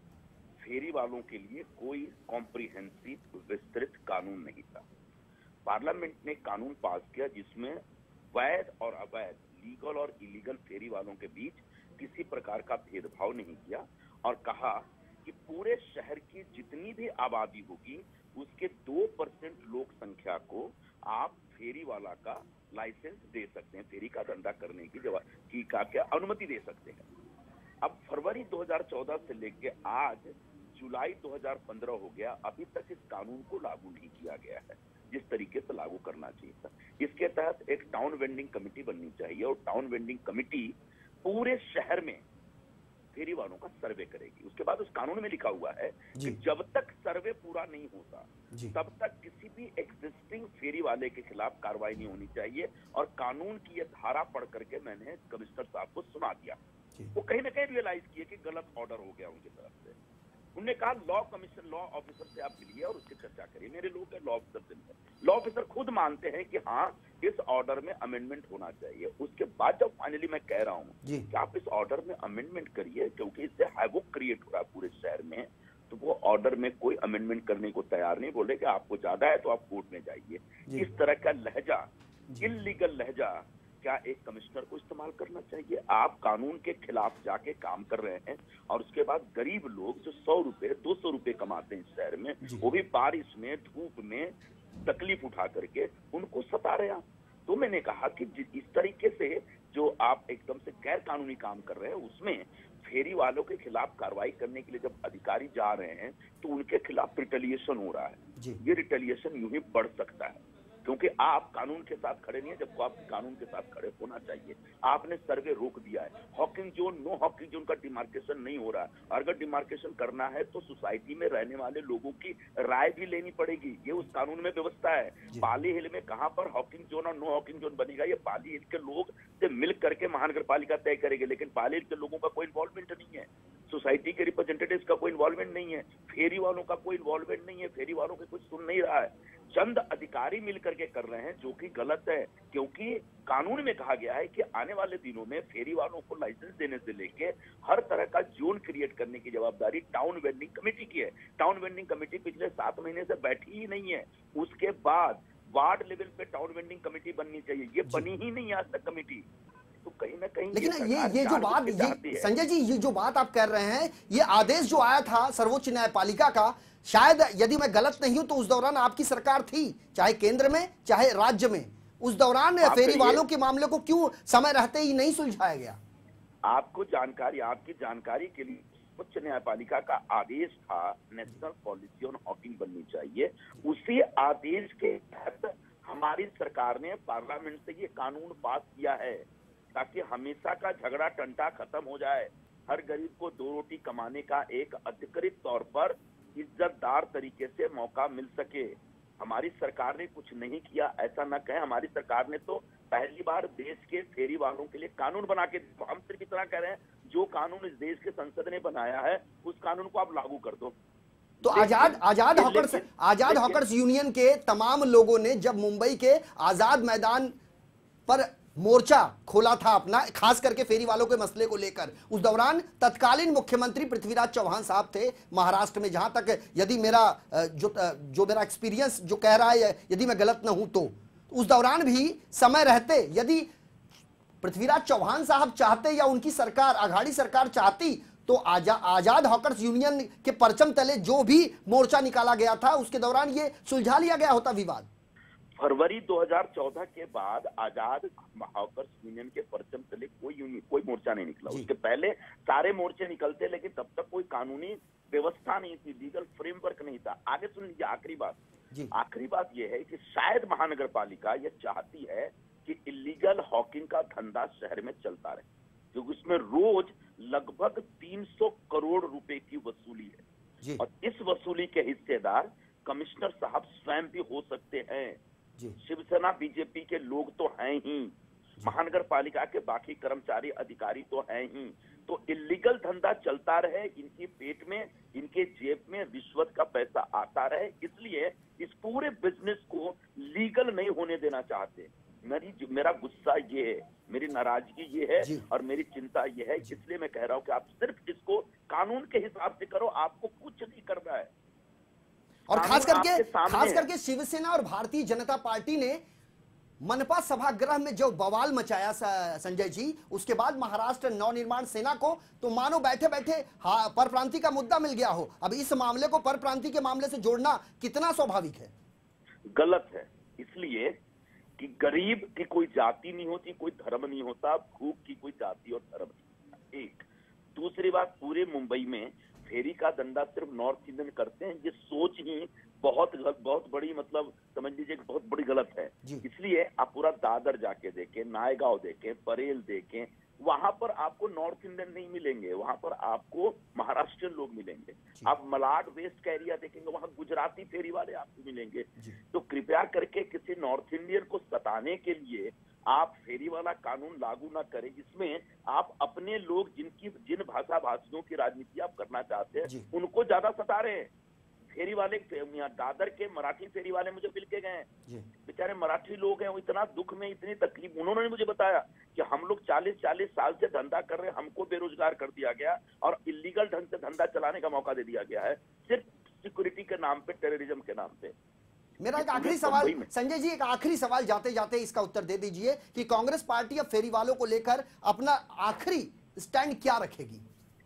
फेरी वालों के लिए कोई कॉम्प्रिहेंसिव विस्तृत कानून नहीं था। पार्लियामेंट ने कानून पास किया जिसमें वैध और अवैध, लीगल और इलीगल फेरी वालों के बीच किसी प्रकार का भेदभाव नहीं किया, और कहा कि पूरे शहर की जितनी भी आबादी होगी उसके दो परसेंट लोक संख्या को आप फेरी वाला का लाइसेंस दे सकते हैं, फेरी का धंधा करने की जवाब की का क्या अनुमति दे सकते हैं। अब फरवरी दो हज़ार चौदह से लेके आज जुलाई दो हज़ार पंद्रह हो गया, अभी तक इस कानून को लागू नहीं किया गया है जिस तरीके से लागू करना चाहिए था। इसके तहत एक टाउन वेंडिंग कमेटी बननी चाहिए, और टाउन वेंडिंग कमेटी पूरे शहर में फेरी वालों का सर्वे करेगी। उसके बाद उस कानून में लिखा हुआ है कि जब तक सर्वे पूरा नहीं होता तब तक किसी भी एग्जिस्टिंग फेरी वाले के खिलाफ कार्रवाई नहीं होनी चाहिए। और कानून की यह धारा पढ़ करके मैंने कमिश्नर साहब को सुना दिया। वो कहीं ना कहीं रियलाइज किए कि गलत ऑर्डर हो गया उनकी तरफ से। उन्होंने कहा लॉ कमीशन लॉ ऑफिसर से आप मिलिए और उसकी चर्चा करिए। मेरे लोग लॉ ऑफिसर से मिले, लॉ ऑफिसर खुद मानते हैं कि हाँ इस ऑर्डर में अमेंडमेंट होना चाहिए। उसके बाद जब फाइनली मैं कह रहा हूँ कि आप इस ऑर्डर में अमेंडमेंट करिए क्योंकि इससे हैवोक क्रिएट हो रहा है पूरे शहर में, तो वो ऑर्डर में कोई अमेंडमेंट करने को तैयार नहीं, बोले कि आपको ज्यादा है तो आप कोर्ट में जाइए। इस तरह का लहजा, इल्लीगल लहजा क्या एक कमिश्नर को इस्तेमाल करना चाहिए? आप कानून के खिलाफ जाके काम कर रहे हैं और उसके बाद गरीब लोग जो सौ रुपए दो सौ रुपए कमाते हैं इस शहर में, वो भी बारिश में धूप में तकलीफ उठा करके उनको सता रहे हैं। तो मैंने कहा कि इस तरीके से जो आप एकदम से गैर कानूनी काम कर रहे हैं, उसमें फेरी वालों के खिलाफ कार्रवाई करने के लिए जब अधिकारी जा रहे हैं तो उनके खिलाफ रिटेलिएशन हो रहा है। ये रिटेलिएशन यूं ही बढ़ सकता है क्योंकि आप कानून के साथ खड़े नहीं है, जबको आप कानून के साथ खड़े होना चाहिए। आपने सर्वे रोक दिया है, hawking zone no hawking zone का डिमार्केशन नहीं हो रहा है। अगर डिमार्केशन करना है तो सोसाइटी में रहने वाले लोगों की राय भी लेनी पड़ेगी, ये उस कानून में व्यवस्था है। पाली हिल में कहां पर हॉकिंग जोन और नो हॉकिंग जोन बनेगा, ये पाली हिल के लोग से मिल करके महानगर पालिका तय करेगी, लेकिन पाली हिल के लोगों का कोई इन्वॉल्वमेंट नहीं है, सोसाइटी के रिप्रेजेंटेटिव्स का कोई इन्वॉल्वमेंट नहीं है, फेरी वालों का कोई इन्वॉल्वमेंट नहीं है, फेरी वालों के कुछ सुन नहीं रहा है। चंद अधिकारी मिलकर के कर रहे हैं जो कि गलत है, क्योंकि कानून में कहा गया है कि आने वाले दिनों में फेरी वालों को लाइसेंस देने से लेके हर तरह का जोन क्रिएट करने की जवाबदारी टाउन वेंडिंग कमेटी की है। टाउन वेंडिंग कमेटी पिछले सात महीने से बैठी ही नहीं है। उसके बाद वार्ड लेवल पे टाउन वेंडिंग कमेटी बननी चाहिए, ये बनी ही नहीं आज तक कमिटी। तो कहीं ना कहीं लेकिन ये ये, ये जो बात ये, संजय जी ये जो बात आप कर रहे हैं, ये आदेश जो आया था सर्वोच्च न्यायपालिका का, शायद यदि मैं गलत नहीं हूं तो उस दौरान आपकी सरकार थी, चाहे केंद्र में चाहे राज्य में, उस दौरान फेरी वालों के मामले को क्यों समय रहते ही नहीं सुलझाया गया? आपको जानकारी, आपकी जानकारी के लिए उच्च न्यायपालिका का आदेश था नेशनल पॉलिसी ऑन हॉकिंग बननी चाहिए। उसी आदेश के तहत हमारी सरकार ने पार्लियामेंट से ये कानून पास किया है ताकि हमेशा का झगड़ा टंटा खत्म हो जाए, हर गरीब को दो रोटी कमाने का एक अधिकृत तौर पर इज्जतदार तरीके से मौका मिल सके। हमारी सरकार ने कुछ नहीं किया ऐसा न कहें, हमारी सरकार ने तो पहली बार देश के फेरी वालों के लिए कानून बना के, हम सिर्फ इतना कह रहे हैं जो कानून इस देश के संसद ने बनाया है उस कानून को आप लागू कर दो। तो Azad Azad hawkers Azad hawkers union के तमाम लोगों ने जब मुंबई के आजाद मैदान पर मोर्चा खोला था अपना, खास करके फेरी वालों के मसले को लेकर। उस दौरान तत्कालीन मुख्यमंत्री पृथ्वीराज चौहान साहब थे महाराष्ट्र में, जहां तक यदि मेरा जो जो मेरा एक्सपीरियंस जो कह रहा है, यदि मैं गलत न हूं तो उस दौरान भी समय रहते यदि पृथ्वीराज चौहान साहब चाहते या उनकी सरकार, आघाड़ी सरकार चाहती, तो आजा, आजाद हॉकर्स यूनियन के परचम तले जो भी मोर्चा निकाला गया था उसके दौरान ये सुलझा लिया गया होता विवाद। फरवरी दो हज़ार चौदह के बाद आजाद हॉकर्स यूनियन के परचम तले कोई यूनियन कोई मोर्चा नहीं निकला। उसके पहले सारे मोर्चे निकलते, लेकिन तब तक कोई कानूनी व्यवस्था नहीं थी, लीगल फ्रेमवर्क नहीं था। आगे सुन लीजिए, आखिरी बात आखिरी बात यह है कि शायद महानगर पालिका यह चाहती है कि इलीगल हॉकिंग का धंधा शहर में चलता रहे, क्योंकि उसमें रोज लगभग तीन सौ करोड़ रुपए की वसूली है, और इस वसूली के हिस्सेदार कमिश्नर साहब स्वयं भी हो सकते हैं। शिवसेना बीजेपी के लोग तो हैं ही, महानगर पालिका के बाकी कर्मचारी अधिकारी तो हैं ही। तो इलीगल धंधा चलता रहे, इनके पेट में, इनके जेब में रिश्वत का पैसा आता रहे, इसलिए इस पूरे बिजनेस को लीगल नहीं होने देना चाहते। मेरी मेरा गुस्सा ये है, मेरी नाराजगी ये है, और मेरी चिंता ये है, इसलिए मैं कह रहा हूं कि आप सिर्फ इसको कानून के हिसाब से करो, आपको कुछ नहीं करना है। और खास करके खास करके शिवसेना और भारतीय जनता पार्टी ने मनपा सभागृह में जो बवाल मचाया संजय जी, उसके बाद महाराष्ट्र नवनिर्माण सेना को तो मानो बैठे बैठे परप्रांति का मुद्दा मिल गया हो। अब इस मामले को परप्रांति के मामले से जोड़ना कितना स्वाभाविक है? गलत है, इसलिए कि गरीब की कोई जाति नहीं होती, कोई धर्म नहीं होता, भूख की कोई जाति और धर्म नहीं होता। एक दूसरी बात, पूरे मुंबई में फेरी का धंधा सिर्फ नॉर्थ इंडियन करते हैं, ये सोच ही बहुत बहुत बड़ी, मतलब समझ लीजिए बहुत बड़ी गलत है। इसलिए आप पूरा दादर जाके देखें, नायगांव देखें, परेल देखें, वहां पर आपको नॉर्थ इंडियन नहीं मिलेंगे, वहां पर आपको महाराष्ट्रियन लोग मिलेंगे। आप मलाड वेस्ट का एरिया देखेंगे, वहां गुजराती फेरी वाले आपको मिलेंगे। तो कृपया करके किसी नॉर्थ इंडियन को सताने के लिए आप फेरी वाला कानून लागू ना करें, जिसमें आप अपने लोग जिनकी जिन भाषा भाषियों की राजनीति आप करना चाहते हैं उनको ज्यादा सता रहे हैं। फेरी वाले, दादर के मराठी फेरी वाले मुझे मिल के गए, बेचारे मराठी लोग हैं, वो इतना दुख में, इतनी तकलीफ, उन्होंने मुझे बताया कि हम लोग चालीस चालीस साल से धंधा कर रहे हैं, हमको बेरोजगार कर दिया गया और इलीगल ढंग से धंधा चलाने का मौका दे दिया गया है, सिर्फ सिक्योरिटी के नाम पे, टेररिज्म के नाम पे। मेरा एक आखिरी सवाल संजय जी, एक आखिरी सवाल जाते जाते इसका उत्तर दे दीजिए कि कांग्रेस पार्टी अब फेरी वालों को लेकर अपना आखिरी स्टैंड क्या रखेगी?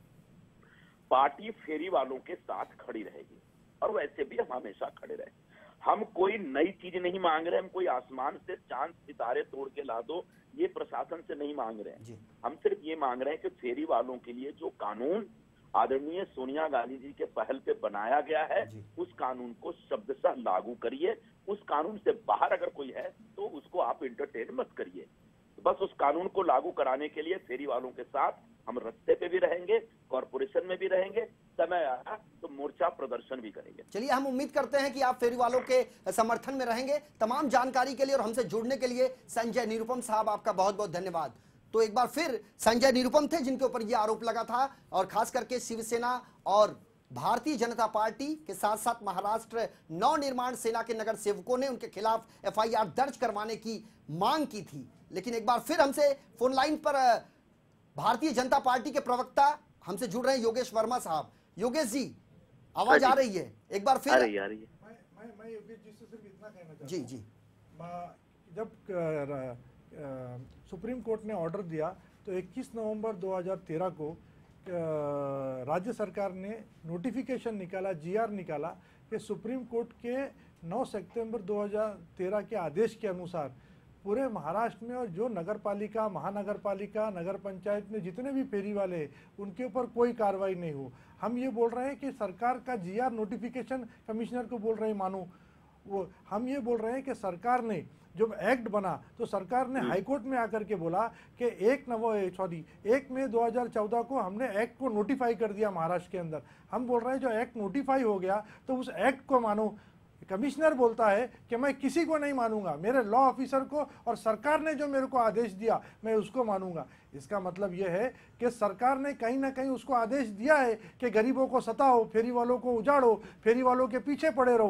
पार्टी फेरी वालों के साथ खड़ी रहेगी, और वैसे भी हम हमेशा खड़े रहे। हम कोई नई चीज नहीं मांग रहे, हम कोई आसमान से चांद सितारे तोड़ के ला दो, ये प्रशासन से नहीं मांग रहे हैं। हम सिर्फ ये मांग रहे हैं कि फेरी वालों के लिए जो कानून आदरणीय सोनिया गांधी जी के पहल पे बनाया गया है, उस कानून को शब्दशः लागू करिए। उस कानून से बाहर अगर कोई है तो उसको आप इंटरटेन मत करिए। बस उस कानून को लागू कराने के लिए फेरी वालों के साथ हम रास्ते पे भी रहेंगे, कॉर्पोरेशन में भी रहेंगे, समय आया तो मोर्चा प्रदर्शन भी करेंगे। चलिए, हम उम्मीद करते हैं कि आप फेरी वालों के समर्थन में रहेंगे। तमाम जानकारी के लिए और हमसे जुड़ने के लिए संजय निरुपम साहब, आपका बहुत बहुत धन्यवाद। तो एक बार फिर संजय निरुपम थे जिनके ऊपर यह आरोप लगा था, और खास करके शिवसेना और भारतीय जनता पार्टी के साथ साथ महाराष्ट्र नवनिर्माण सेना के नगर सेवकों ने उनके खिलाफ एफ आई आर दर्ज करवाने की मांग की थी। लेकिन एक बार फिर हमसे फोन लाइन पर भारतीय जनता पार्टी के प्रवक्ता हमसे जुड़ रहे हैं योगेश वर्मा साहब। योगेश जी, आवाज आ रही है? एक बार फिर आ रही, आ रही है। मैं मैं मैं योगेश जी से सिर्फ इतना कहना चाहता हूं, जी जी जब सुप्रीम कोर्ट ने ऑर्डर दिया तो इक्कीस नवंबर दो हज़ार तेरह को राज्य सरकार ने नोटिफिकेशन निकाला, जी आर निकाला कि सुप्रीम कोर्ट के नौ सितंबर दो हज़ार तेरह के आदेश के अनुसार पूरे महाराष्ट्र में और जो नगर पालिका, महानगर पालिका, नगर पंचायत में जितने भी फेरी वाले हैं उनके ऊपर कोई कार्रवाई नहीं हो। हम ये बोल रहे हैं कि सरकार का जी आर नोटिफिकेशन कमिश्नर को बोल रहे हैं मानो, वो हम ये बोल रहे हैं कि सरकार ने जब एक्ट बना तो सरकार ने हाईकोर्ट में आकर के बोला कि एक नव सॉरी एक मई दो हज़ार चौदह को हमने एक्ट को नोटिफाई कर दिया महाराष्ट्र के अंदर। हम बोल रहे हैं जो एक्ट नोटिफाई हो गया तो उस एक्ट को मानो। कमिश्नर बोलता है कि मैं किसी को नहीं मानूंगा, मेरे लॉ ऑफिसर को और सरकार ने जो मेरे को आदेश दिया मैं उसको मानूंगा। इसका मतलब यह है कि सरकार ने कहीं ना कहीं उसको आदेश दिया है कि गरीबों को सताओ, फेरी वालों को उजाड़ो, फेरी वालों के पीछे पड़े रहो।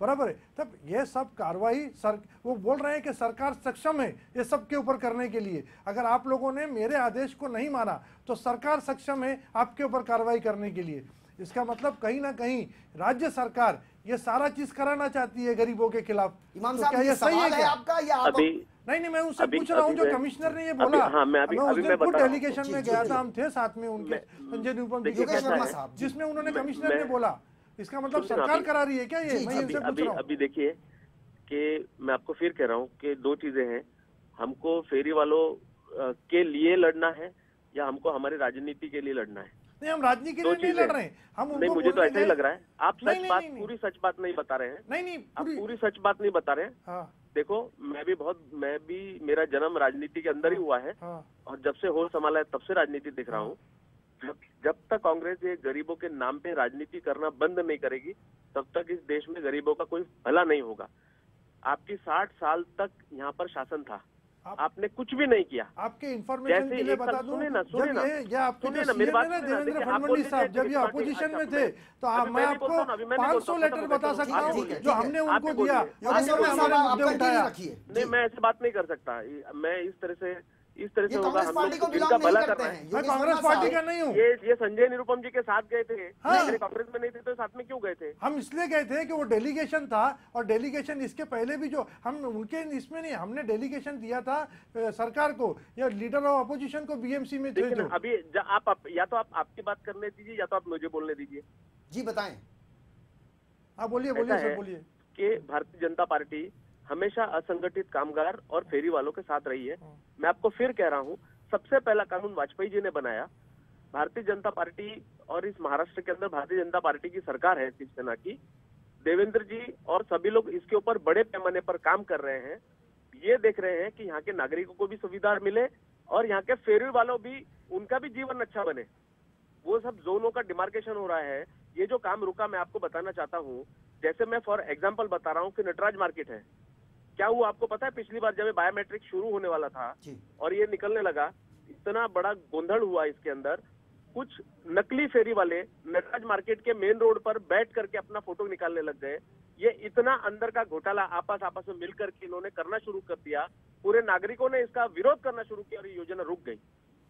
बराबर है। तब ये सब कार्रवाई सर वो बोल रहे हैं कि सरकार सक्षम है ये सब के ऊपर करने के लिए। अगर आप लोगों ने मेरे आदेश को नहीं माना तो सरकार सक्षम है आपके ऊपर कार्रवाई करने के लिए। इसका मतलब कहीं ना कहीं राज्य सरकार ये सारा चीज कराना चाहती है गरीबों के खिलाफ। इमाम तो साहब, क्या ये ये सही है सवाल है क्या? आपका या आप अभी नहीं नहीं, मैं उनसे अभी- पूछ रहा हूँ अभी जो मैं- कमिश्नर ने ये अभी- बोला। हाँ, मैं अभी- मैं उस अभी दिन मैं खुद बता रहा हूँ। डेलीगेशन जी, में जी, गया जी। था, हम थे साथ में उनके मैं- संजय निरुपम देखिए, जी योगेश के वर्मा साथ, साहब, जिसमें उन्होंने मैं- कमिश्नर ने मैं- बोला। इसका मतलब सुनिए, सरकार अभी- करा रही है क्या ये? जी, मैं जी, इनसे अभी पूछ अभी रहा हूँ। अभी देखिए कि मैं आपको फिर कह रहा हूँ कि दो चीजें हैं, हमको फेरी वालों अ, के लिए लड़ना है या हमको हमारी राजनीति के लिए लड़ना है। नहीं, हम राजनीति के दो लिए नहीं चीजें लड़ रहे हैं, हम नहीं, उनको मुझे तो बोलने ऐसा ही गए- लग रहा है। आप नहीं, सच नहीं, बात नहीं, नहीं। पूरी सच बात नहीं बता रहे हैं। नहीं नहीं आप पूरी पूरी सच बात नहीं बता रहे हैं। हाँ देखो, मैं भी बहुत मैं भी मेरा जन्म राजनीति के अंदर ही हुआ है हाँ और जब से होश संभाला है तब से राजनीति देख रहा हूँ। जब जब तक कांग्रेस ये गरीबों के नाम पे राजनीति करना बंद नहीं करेगी तब तक इस देश में गरीबों का कोई भला नहीं होगा। आपकी साठ साल तक यहाँ पर शासन था, आप- आपने कुछ भी नहीं किया। आपके इंफॉर्मेशन जैसे के लिए एक बता साल- दूं, सुनिए ना, सुनिए जब ना, ये ये आपके सुनिए जो ना, मेरी सीएम बात है ना सुनिए ना, देवेंद्र देखिए, आप फडणवीस बोल साहब, दीजिए, जब ये एक अपोजिशन में बात- थे तो आप अभी मैं नहीं आपको बोलता हूँ, अभी मैं नहीं पाँच बोलता सौ हूँ, लेटर खत्म बता हो गया। सकता आप हूँ बोलिए, जो हमने आप उनको ही दिया। बोलिए। योगेश आपने वर्मा हमारे साहब, आप मुद्दे कंटिन्यू उठाया। रखिए। नहीं, जी। मैं ऐसे बात नहीं कर सकता। मैं इस तरह से इस तरह से ये होगा, कांग्रेस हम पार्टी को लोग बिलोंग जिनका नहीं भला करते कर रहे हैं। हैं। मैं योगेश कांग्रेस वर्मा पार्टी साहब, का नहीं हूँ। ये ये संजय निरुपम जी के साथ गए थे। हाँ। अगर कांग्रेस में नहीं थे तो साथ में क्यों गए थे? हम इसलिए गए थे कि वो डेलीगेशन था और डेलीगेशन इसके पहले भी जो हम उनके इसमें नहीं, हमने डेलीगेशन दिया था अ, सरकार को या लीडर ऑफ अपोजिशन को बीएमसी में थे देखिए जो। ना, अभी ज- आप, आप या तो आप आपकी बात करने दीजिए या तो आप मुझे बोलने दीजिए। जी बताएं। हाँ बोलिए बोलिए ऐसा सर है बोलिए। कि भारतीय जनता पार्टी हमेशा असंगठित कामगार और फेरी वालों के साथ रही है। मैं आपको फिर कह रहा हूँ, सबसे पहला कानून वाजपेयी जी ने बनाया। भारतीय जनता पार्टी और इस महाराष्ट्र के अंदर भारतीय जनता पार्टी की सरकार है शिवसेना की। देवेंद्र जी और सभी लोग इसके ऊपर बड़े पैमाने पर काम कर रहे हैं। ये देख रहे हैं कि यहाँ के नागरिकों को भी सुविधा मिले और यहाँ के फेरी वालों भी, उनका भी जीवन अच्छा बने। वो सब जोनों का डिमार्केशन हो रहा है। ये जो काम रुका, मैं आपको बताना चाहता हूँ, जैसे मैं फॉर एग्जांपल बता रहा हूँ कि नटराज मार्केट है। क्या हुआ आपको पता है? पिछली बार जब ये बायोमेट्रिक शुरू होने वाला था जी। और ये निकलने लगा, इतना बड़ा गोंधल हुआ इसके अंदर। कुछ नकली फेरी वाले नटराज मार्केट के मेन रोड पर बैठ करके अपना फोटो निकालने लग गए। ये इतना अंदर का घोटाला आपस आपस में मिलकर के इन्होंने करना शुरू कर दिया। पूरे नागरिकों ने इसका विरोध करना शुरू किया और ये योजना रुक गई।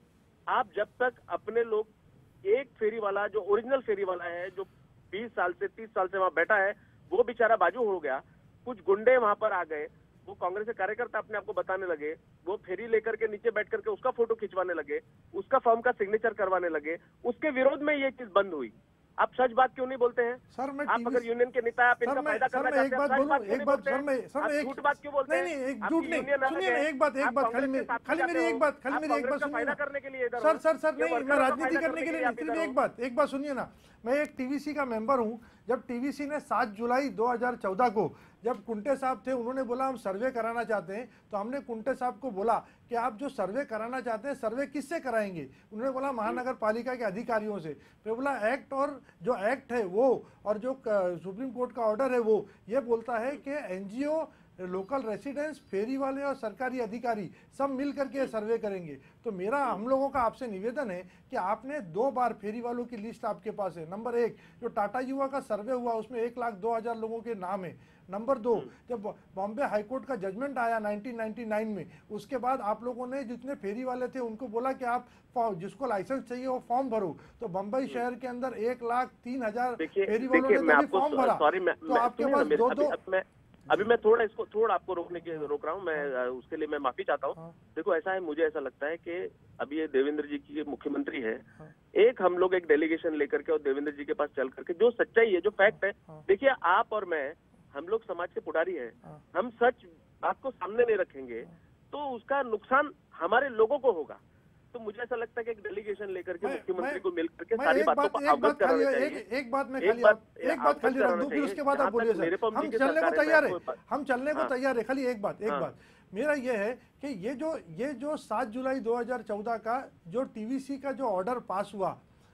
आप जब तक अपने लोग, एक फेरी वाला जो ओरिजिनल फेरी वाला है, जो बीस साल से तीस साल से वहां बैठा है, वो बेचारा बाजू हो गया। कुछ गुंडे वहां पर आ गए, वो कांग्रेस के कार्यकर्ता अपने आप को बताने लगे, वो फेरी लेकर के नीचे बैठ करके उसका फोटो खिंचवाने लगे, उसका फॉर्म का सिग्नेचर करवाने लगे। उसके विरोध में ये चीज बंद हुई। आप सच बात क्यों नहीं बोलते हैं? सर मैं आप टीवी अगर यूनियन के नेता, आप सर इनका मैं फायदा सर करना मैं चाहते एक हैं, बात आप सच बोलूं, बात क्यों एक नहीं बात बोलते सर हैं? मैं सर आप मैं एक झूठ बात क्यों बोलते नहीं हैं? नहीं एक आपकी झूठ नहीं, यूनियन अलग सुनिए है, एक बात एक आप बात खाली कांग्रेस मेरी के साथ खाली जाते मेरी हो, एक बात खाली आप मेरी एक कांग्रेस बात का सुनिए फायदा ना। करने के लिए इधर सर हो। सर सर ये नहीं, वर्करों मैं का राजनीति फायदा करने के लिए आप नहीं, इधर सिर्फ एक हो। बात एक बात सुनिए ना। मैं एक टीवीसी का मेंबर हूं। जब टीवीसी ने सात जुलाई दो हज़ार चौदह को, जब कुंटे साहब थे, उन्होंने बोला हम सर्वे कराना चाहते हैं, तो हमने कुंटे साहब को बोला कि आप जो सर्वे कराना चाहते हैं, सर्वे किससे कराएंगे? उन्होंने बोला महानगर पालिका के अधिकारियों से। मैं बोला एक्ट, और जो एक्ट है वो और जो सुप्रीम कोर्ट का ऑर्डर है वो ये बोलता है कि एनजीओ, लोकल रेसिडेंट्स, फेरी वाले और सरकारी अधिकारी सब मिल करके सर्वे करेंगे। तो मेरा हम लोगों का आपसे निवेदन है कि आपने दो बार फेरी वालों की लिस्ट आपके पास है। नंबर एक, जो टाटा युवा का सर्वे हुआ उसमें एक लाख दो हजार लोगों के नाम है। नंबर दो, जब बॉम्बे हाईकोर्ट का जजमेंट आया नाइनटीन नाइंटी नाइन में, उसके बाद आप लोगों ने जितने फेरी वाले थे उनको बोला कि आप जिसको लाइसेंस चाहिए वो फॉर्म भरो। तो बम्बई शहर के अंदर एक लाख तीन हजार फेरी वालों ने तो फॉर्म भरा। सॉरी, मैं तो आपके पास दो दो मैं अभी मैं थोड़ा इसको थोड़ा आपको रोकने के रोक रहा हूँ। मैं उसके लिए मैं माफी चाहता हूँ। हाँ। देखो, ऐसा है, मुझे ऐसा लगता है कि अभी ये देवेंद्र जी की मुख्यमंत्री है। एक हम लोग एक डेलीगेशन लेकर के और देवेंद्र जी के पास चल करके जो सच्चाई है, जो फैक्ट है, देखिए आप और मैं, हम लोग समाज के पुजारी हैं। हम सच बात को सामने नहीं रखेंगे तो उसका नुकसान हमारे लोगों को होगा। तो मुझे ऐसा लगता है कि एक डेलीगेशन लेकर के मुख्यमंत्री को मिल करके सारी बातों पर अवगत कराना चाहिए। एक, एक बात में एक खाली बात एक बात खाली रख दूं, फिर उसके बाद आप बोलिए सर। हम चलने को तैयार है, हम चलने को तैयार है। खाली एक बात एक बात मेरा ये है कि ये जो ये जो सात जुलाई दो हज़ार चौदह का जो टीवीसी का जो ऑर्डर पास हुआ,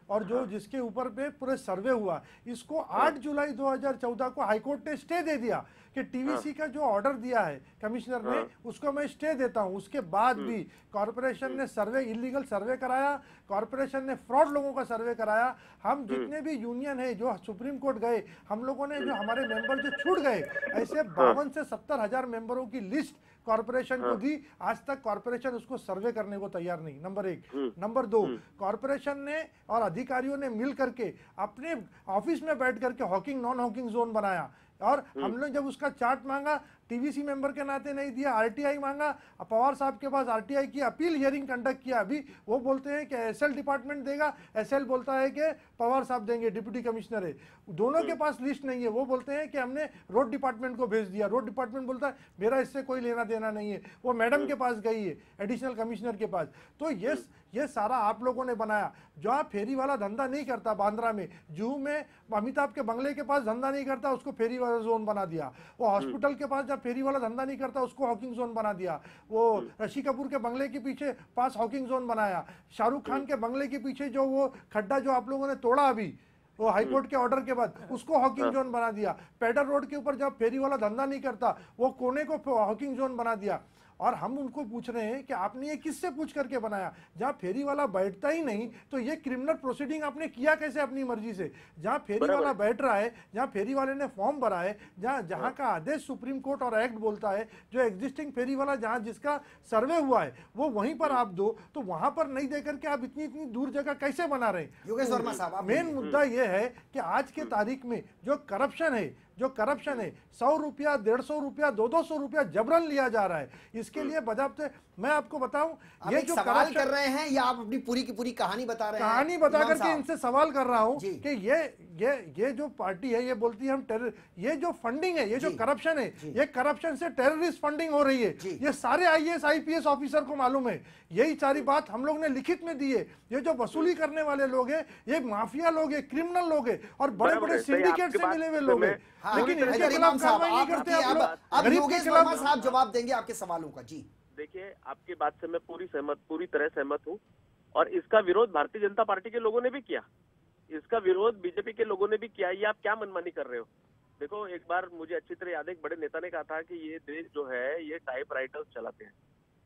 और जो जिसके ऊपर पे पूरे सर्वे हुआ, इसको आठ जुलाई दो हज़ार चौदह को हाईकोर्ट ने स्टे दे दिया कि टीवीसी का जो ऑर्डर दिया है कमिश्नर ने, उसको मैं स्टे देता हूं। उसके बाद भी कॉर्पोरेशन ने सर्वे, इलीगल सर्वे कराया, कॉर्पोरेशन ने फ्रॉड लोगों का सर्वे कराया। हम जितने भी यूनियन है जो सुप्रीम कोर्ट गए, हम लोगों ने जो हमारे मेंबर जो छूट गए, ऐसे बावन से सत्तर हजार मेंबरों की लिस्ट कॉर्पोरेशन को दी। आज तक कॉर्पोरेशन उसको सर्वे करने को तैयार नहीं, नंबर एक। नंबर दो, कॉर्पोरेशन ने और अधिकारियों ने मिल करके अपने ऑफिस में बैठ करके हॉकिंग नॉन हॉकिंग जोन बनाया, और हमने जब उसका चार्ट मांगा टीवीसी मेंबर के नाते नहीं दिया, आरटीआई मांगा, पवार साहब के पास आरटीआई की अपील हियरिंग कंडक्ट किया। अभी वो बोलते हैं कि एसएल डिपार्टमेंट देगा, एसएल बोलता है कि पवार साहब देंगे, डिप्टी कमिश्नर है, दोनों के पास लिस्ट नहीं है। वो बोलते हैं कि हमने रोड डिपार्टमेंट को भेज दिया, रोड डिपार्टमेंट बोलता है मेरा इससे कोई लेना देना नहीं है, वो मैडम के पास गई है, एडिशनल कमिश्नर के पास। तो ये ये सारा आप लोगों ने बनाया। जहाँ फेरी वाला धंधा नहीं करता, बांद्रा में, जुहू में अमिताभ के बंगले के पास धंधा नहीं करता, उसको फेरी वाला जोन बना दिया। वो हॉस्पिटल के पास जब फेरी वाला धंधा नहीं करता, उसको हॉकिंग जोन बना दिया। वो ऋषि कपूर के बंगले के पीछे पास हॉकिंग जोन बनाया। शाहरुख खान के बंगले के पीछे जो वो खड्डा जो आप लोगों ने तोड़ा अभी, वो हाईकोर्ट के ऑर्डर के बाद, उसको हॉकिंग जोन बना दिया। पेडर रोड के ऊपर जब फेरी वाला धंधा नहीं करता, वो कोने को हॉकिंग जोन बना दिया। और हम उनको पूछ रहे हैं कि आपने ये किससे पूछ करके बनाया? जहाँ फेरी वाला बैठता ही नहीं, तो ये क्रिमिनल प्रोसीडिंग आपने किया कैसे अपनी मर्जी से? जहाँ फेरी वाला बैठ रहा है, जहाँ फेरी वाले ने फॉर्म भरा है, जहाँ जहाँ का आदेश सुप्रीम कोर्ट और एक्ट बोलता है, जो एग्जिस्टिंग फेरी वाला जहाँ जिसका सर्वे हुआ है वो वहीं पर आप दो, तो वहां पर नहीं दे करके आप इतनी इतनी दूर जगह कैसे बना रहे हैं? योगेश वर्मा साहब, मेन मुद्दा ये है कि आज के तारीख में जो करप्शन है, जो करप्शन है, सौ रुपया, डेढ़ सौ रुपया, दो दो सौ रुपया जबरन लिया जा रहा है। इसके लिए बजाबते मैं आपको बताऊं, ये जो सवाल कर रहे हैं या आप अपनी पूरी की पूरी कहानी बता रहे हैं? कहानी बता करके इनसे सवाल कर रहा हूं कि ये ये ये जो पार्टी है, ये बोलती है हम टेरर, ये जो फंडिंग है, ये जो करप्शन है, ये करप्शन से टेररिस्ट फंडिंग हो रही है। ये सारे आईएएस आईपीएस ऑफिसर को मालूम है। यही सारी बात हम लोग ने लिखित में दी है। ये जो वसूली करने वाले लोग हैं, ये माफिया लोग हैं, क्रिमिनल लोग हैं, और बड़े बड़े सिंडिकेट से मिले हुए लोग हैं, लेकिन इनके खिलाफ कार्रवाई नहीं करते आप लोग। अब योगेश वर्मा साहब जवाब देंगे आपके सवालों का। जी देखिए, आपकी बात से मैं पूरी सहमत पूरी तरह सहमत हूँ, और इसका विरोध भारतीय जनता पार्टी के लोगों ने भी किया, इसका विरोध बीजेपी के लोगों ने भी किया। ये आप क्या मनमानी कर रहे हो? देखो, एक बार मुझे अच्छी तरह याद है, एक बड़े नेता ने कहा था कि ये देश जो है ये टाइपराइटर्स चलाते हैं,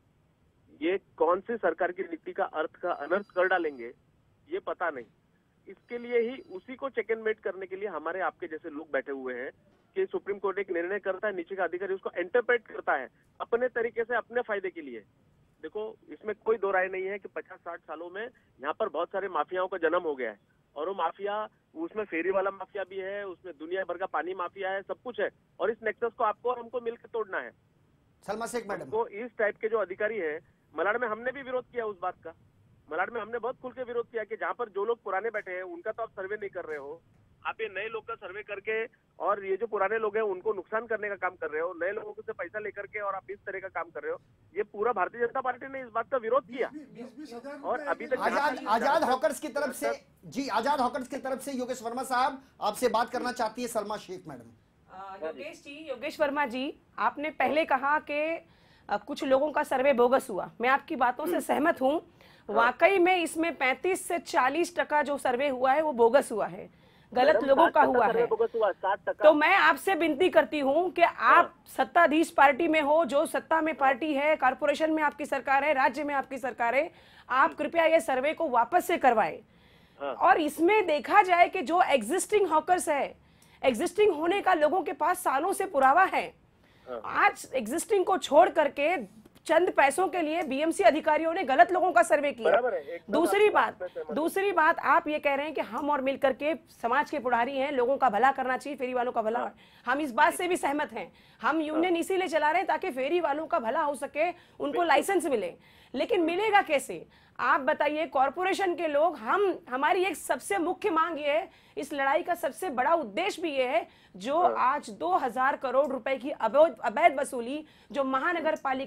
ये कौन सी सरकार की नीति का अर्थ का अनर्थ कर डालेंगे ये पता नहीं। इसके लिए ही उसी को चेक एंड मेट करने के लिए हमारे आपके जैसे लोग बैठे हुए हैं कि सुप्रीम कोर्ट एक निर्णय करता है, नीचे का अधिकारी उसको इंटरप्रेट करता है अपने तरीके से, अपने फायदे के लिए। देखो, इसमें कोई दो राय नहीं है कि पचास साठ सालों में यहाँ पर बहुत सारे माफियाओं का जन्म हो गया है, और वो माफिया, उसमें फेरी वाला माफिया भी है, उसमें दुनिया भर का पानी माफिया है, सब कुछ है, और इस नेक्सस को आपको और हमको मिलकर तोड़ना है। सलमा शेख मैडम को इस टाइप के जो अधिकारी है, मलाड में हमने भी विरोध किया उस बात का। मलाड में हमने बहुत खुल के विरोध किया कि जहाँ पर जो लोग पुराने बैठे हैं उनका तो आप सर्वे नहीं कर रहे हो, आप ये नए लोग का सर्वे करके और ये जो पुराने लोग हैं उनको नुकसान करने का काम कर रहे हो, नए लोगों से पैसा लेकर के, और आप इस तरह का काम कर रहे हो। ये पूरा भारतीय जनता पार्टी ने इस बात का विरोध किया। और अभी तक आजाद आजाद हॉकर्स की तरफ से, जी आजाद हॉकर्स की तरफ से योगेश वर्मा साहब आपसे बात करना चाहती है सलमा शेख मैडम। योगेश जी, योगेश वर्मा जी, आपने पहले कहा कि कुछ लोगों का सर्वे बोगस हुआ। मैं आपकी बातों से सहमत हूँ, वाकई में इसमें पैंतीस से चालीस टका जो सर्वे हुआ है वो बोगस हुआ है, गलत लोगों का हुआ है। तो मैं आपसे विनती करती हूं कि आप सत्ताधीश पार्टी में हो, जो सत्ता में पार्टी है, कॉर्पोरेशन में आपकी सरकार है, राज्य में आपकी सरकार है, आप कृपया ये सर्वे को वापस से करवाएं, और इसमें देखा जाए कि जो एग्जिस्टिंग हॉकर्स है, एग्जिस्टिंग होने का लोगों के पास सालों से पुरावा है। आज एग्जिस्टिंग को छोड़ करके चंद पैसों के लिए बीएमसी अधिकारियों ने गलत लोगों का सर्वे किया। दूसरी बात दूसरी बात आप ये कह रहे हैं कि हम और मिलकर के समाज के पुढ़ारी हैं, लोगों का भला करना चाहिए, फेरी वालों का भला। हम इस बात से भी सहमत हैं। हम यूनियन इसीलिए चला रहे हैं ताकि फेरी वालों का भला हो सके, उनको लाइसेंस मिले। लेकिन मिलेगा कैसे? आप बताइए। कॉर्पोरेशन के लोग, हम हमारी एक सबसे मुख्य मांग ये है, इस लड़ाई का सबसे बड़ा उद्देश्य भी ये है, जो आज दो हजार करोड़ रुपए की अवैध अवैध वसूली जो महानगर पालिका के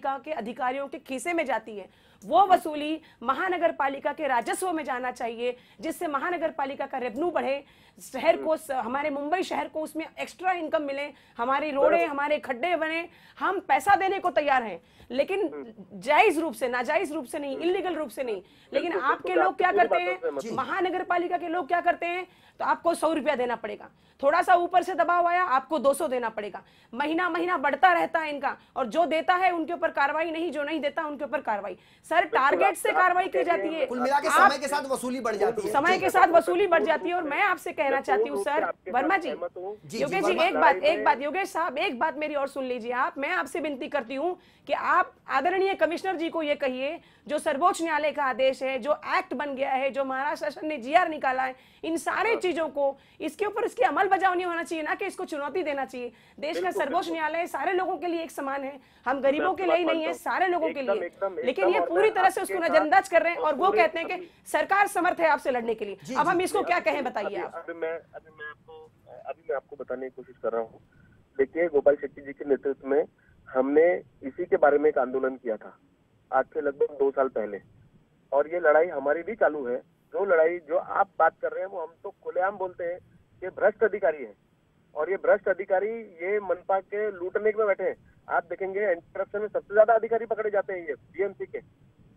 अधिकारियों के खीसे में जाती है, वो वसूली महानगर पालिका के राजस्व में जाना चाहिए, जिससे महानगर पालिका का रेवेन्यू बढ़े, शहर को, हमारे मुंबई शहर को उसमें एक्स्ट्रा इनकम मिले, हमारी रोडें, हमारे खड्डे बने। हम पैसा देने को तैयार हैं, लेकिन जायज रूप से, नाजायज रूप से नहीं, इलीगल रूप से नहीं। लेकिन आपके लोग क्या करते हैं, महानगर पालिका के लोग क्या करते हैं, तो आपको सौ रुपया देना पड़ेगा, थोड़ा सा ऊपर से दबाव आया आपको दो सौ देना पड़ेगा, महीना महीना बढ़ता रहता है इनका, और जो देता है उनके ऊपर कार्रवाई नहीं, जो नहीं देता उनके ऊपर कार्रवाई। सर टारगेट से कार्रवाई की जाती है, कुल मिला के समय के साथ वसूली बढ़ जाती है, समय के साथ वसूली बढ़ जाती है। और मैं आपसे कहना चाहती हूँ सर वर्मा जी, योगेश जी एक बात एक बात योगेश साहब एक बात मेरी और सुन लीजिए आप। मैं आपसे विनती करती हूँ कि आप आदरणीय कमिश्नर जी को ये कहिए, जो सर्वोच्च न्यायालय का आदेश है, जो एक्ट बन गया है, जो महाराष्ट्र शासन ने जीआर निकाला है, इन सारे चीजों को, इसके ऊपर इसकी अमल बजावनी होना चाहिए, ना कि इसको चुनौती देना चाहिए। देश का सर्वोच्च न्यायालय सारे लोगों के लिए एक समान है, हम गरीबों के लिए ही नहीं है, सारे लोगों के लिए। लेकिन ये पूरी तरह से उसको नजरअंदाज कर रहे हैं, और वो कहते हैं कि सरकार समर्थ है आपसे लड़ने के लिए। अब हम इसको क्या कहें, बताइए आप। अभी मैं अभी मैं आपको अभी मैं आपको बताने की कोशिश कर रहा हूँ। देखिए, गोपाल शेट्टी जी के नेतृत्व में हमने इसी के बारे में एक आंदोलन किया था आज से लगभग दो साल पहले, और ये लड़ाई हमारी भी चालू है। जो लड़ाई जो आप बात कर रहे हैं वो हम तो खुलेआम बोलते हैं कि भ्रष्ट अधिकारी है, और ये भ्रष्ट अधिकारी ये मनपा के लूटने में बैठे हैं। आप देखेंगे एंटी करप्शन में सबसे ज्यादा अधिकारी पकड़े जाते हैं ये बीएमसी के,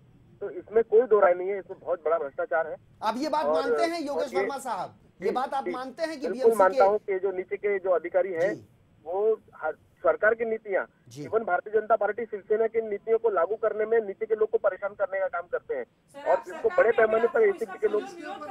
तो इसमें कोई दो राय नहीं है, इसमें बहुत बड़ा भ्रष्टाचार है। आप ये बात मानते हैं योगेश वर्मा साहब, ये बात आप मानते हैं कि बिल्कुल मानता हूँ कि जो नीचे के जो अधिकारी है वो सरकार की नीतियां, इवन भारतीय जनता पार्टी शिवसेना की नीतियों को लागू करने में नीचे के लोग को परेशान करने का काम करते हैं, और इसको बड़े पैमाने पर एसीपी के लोग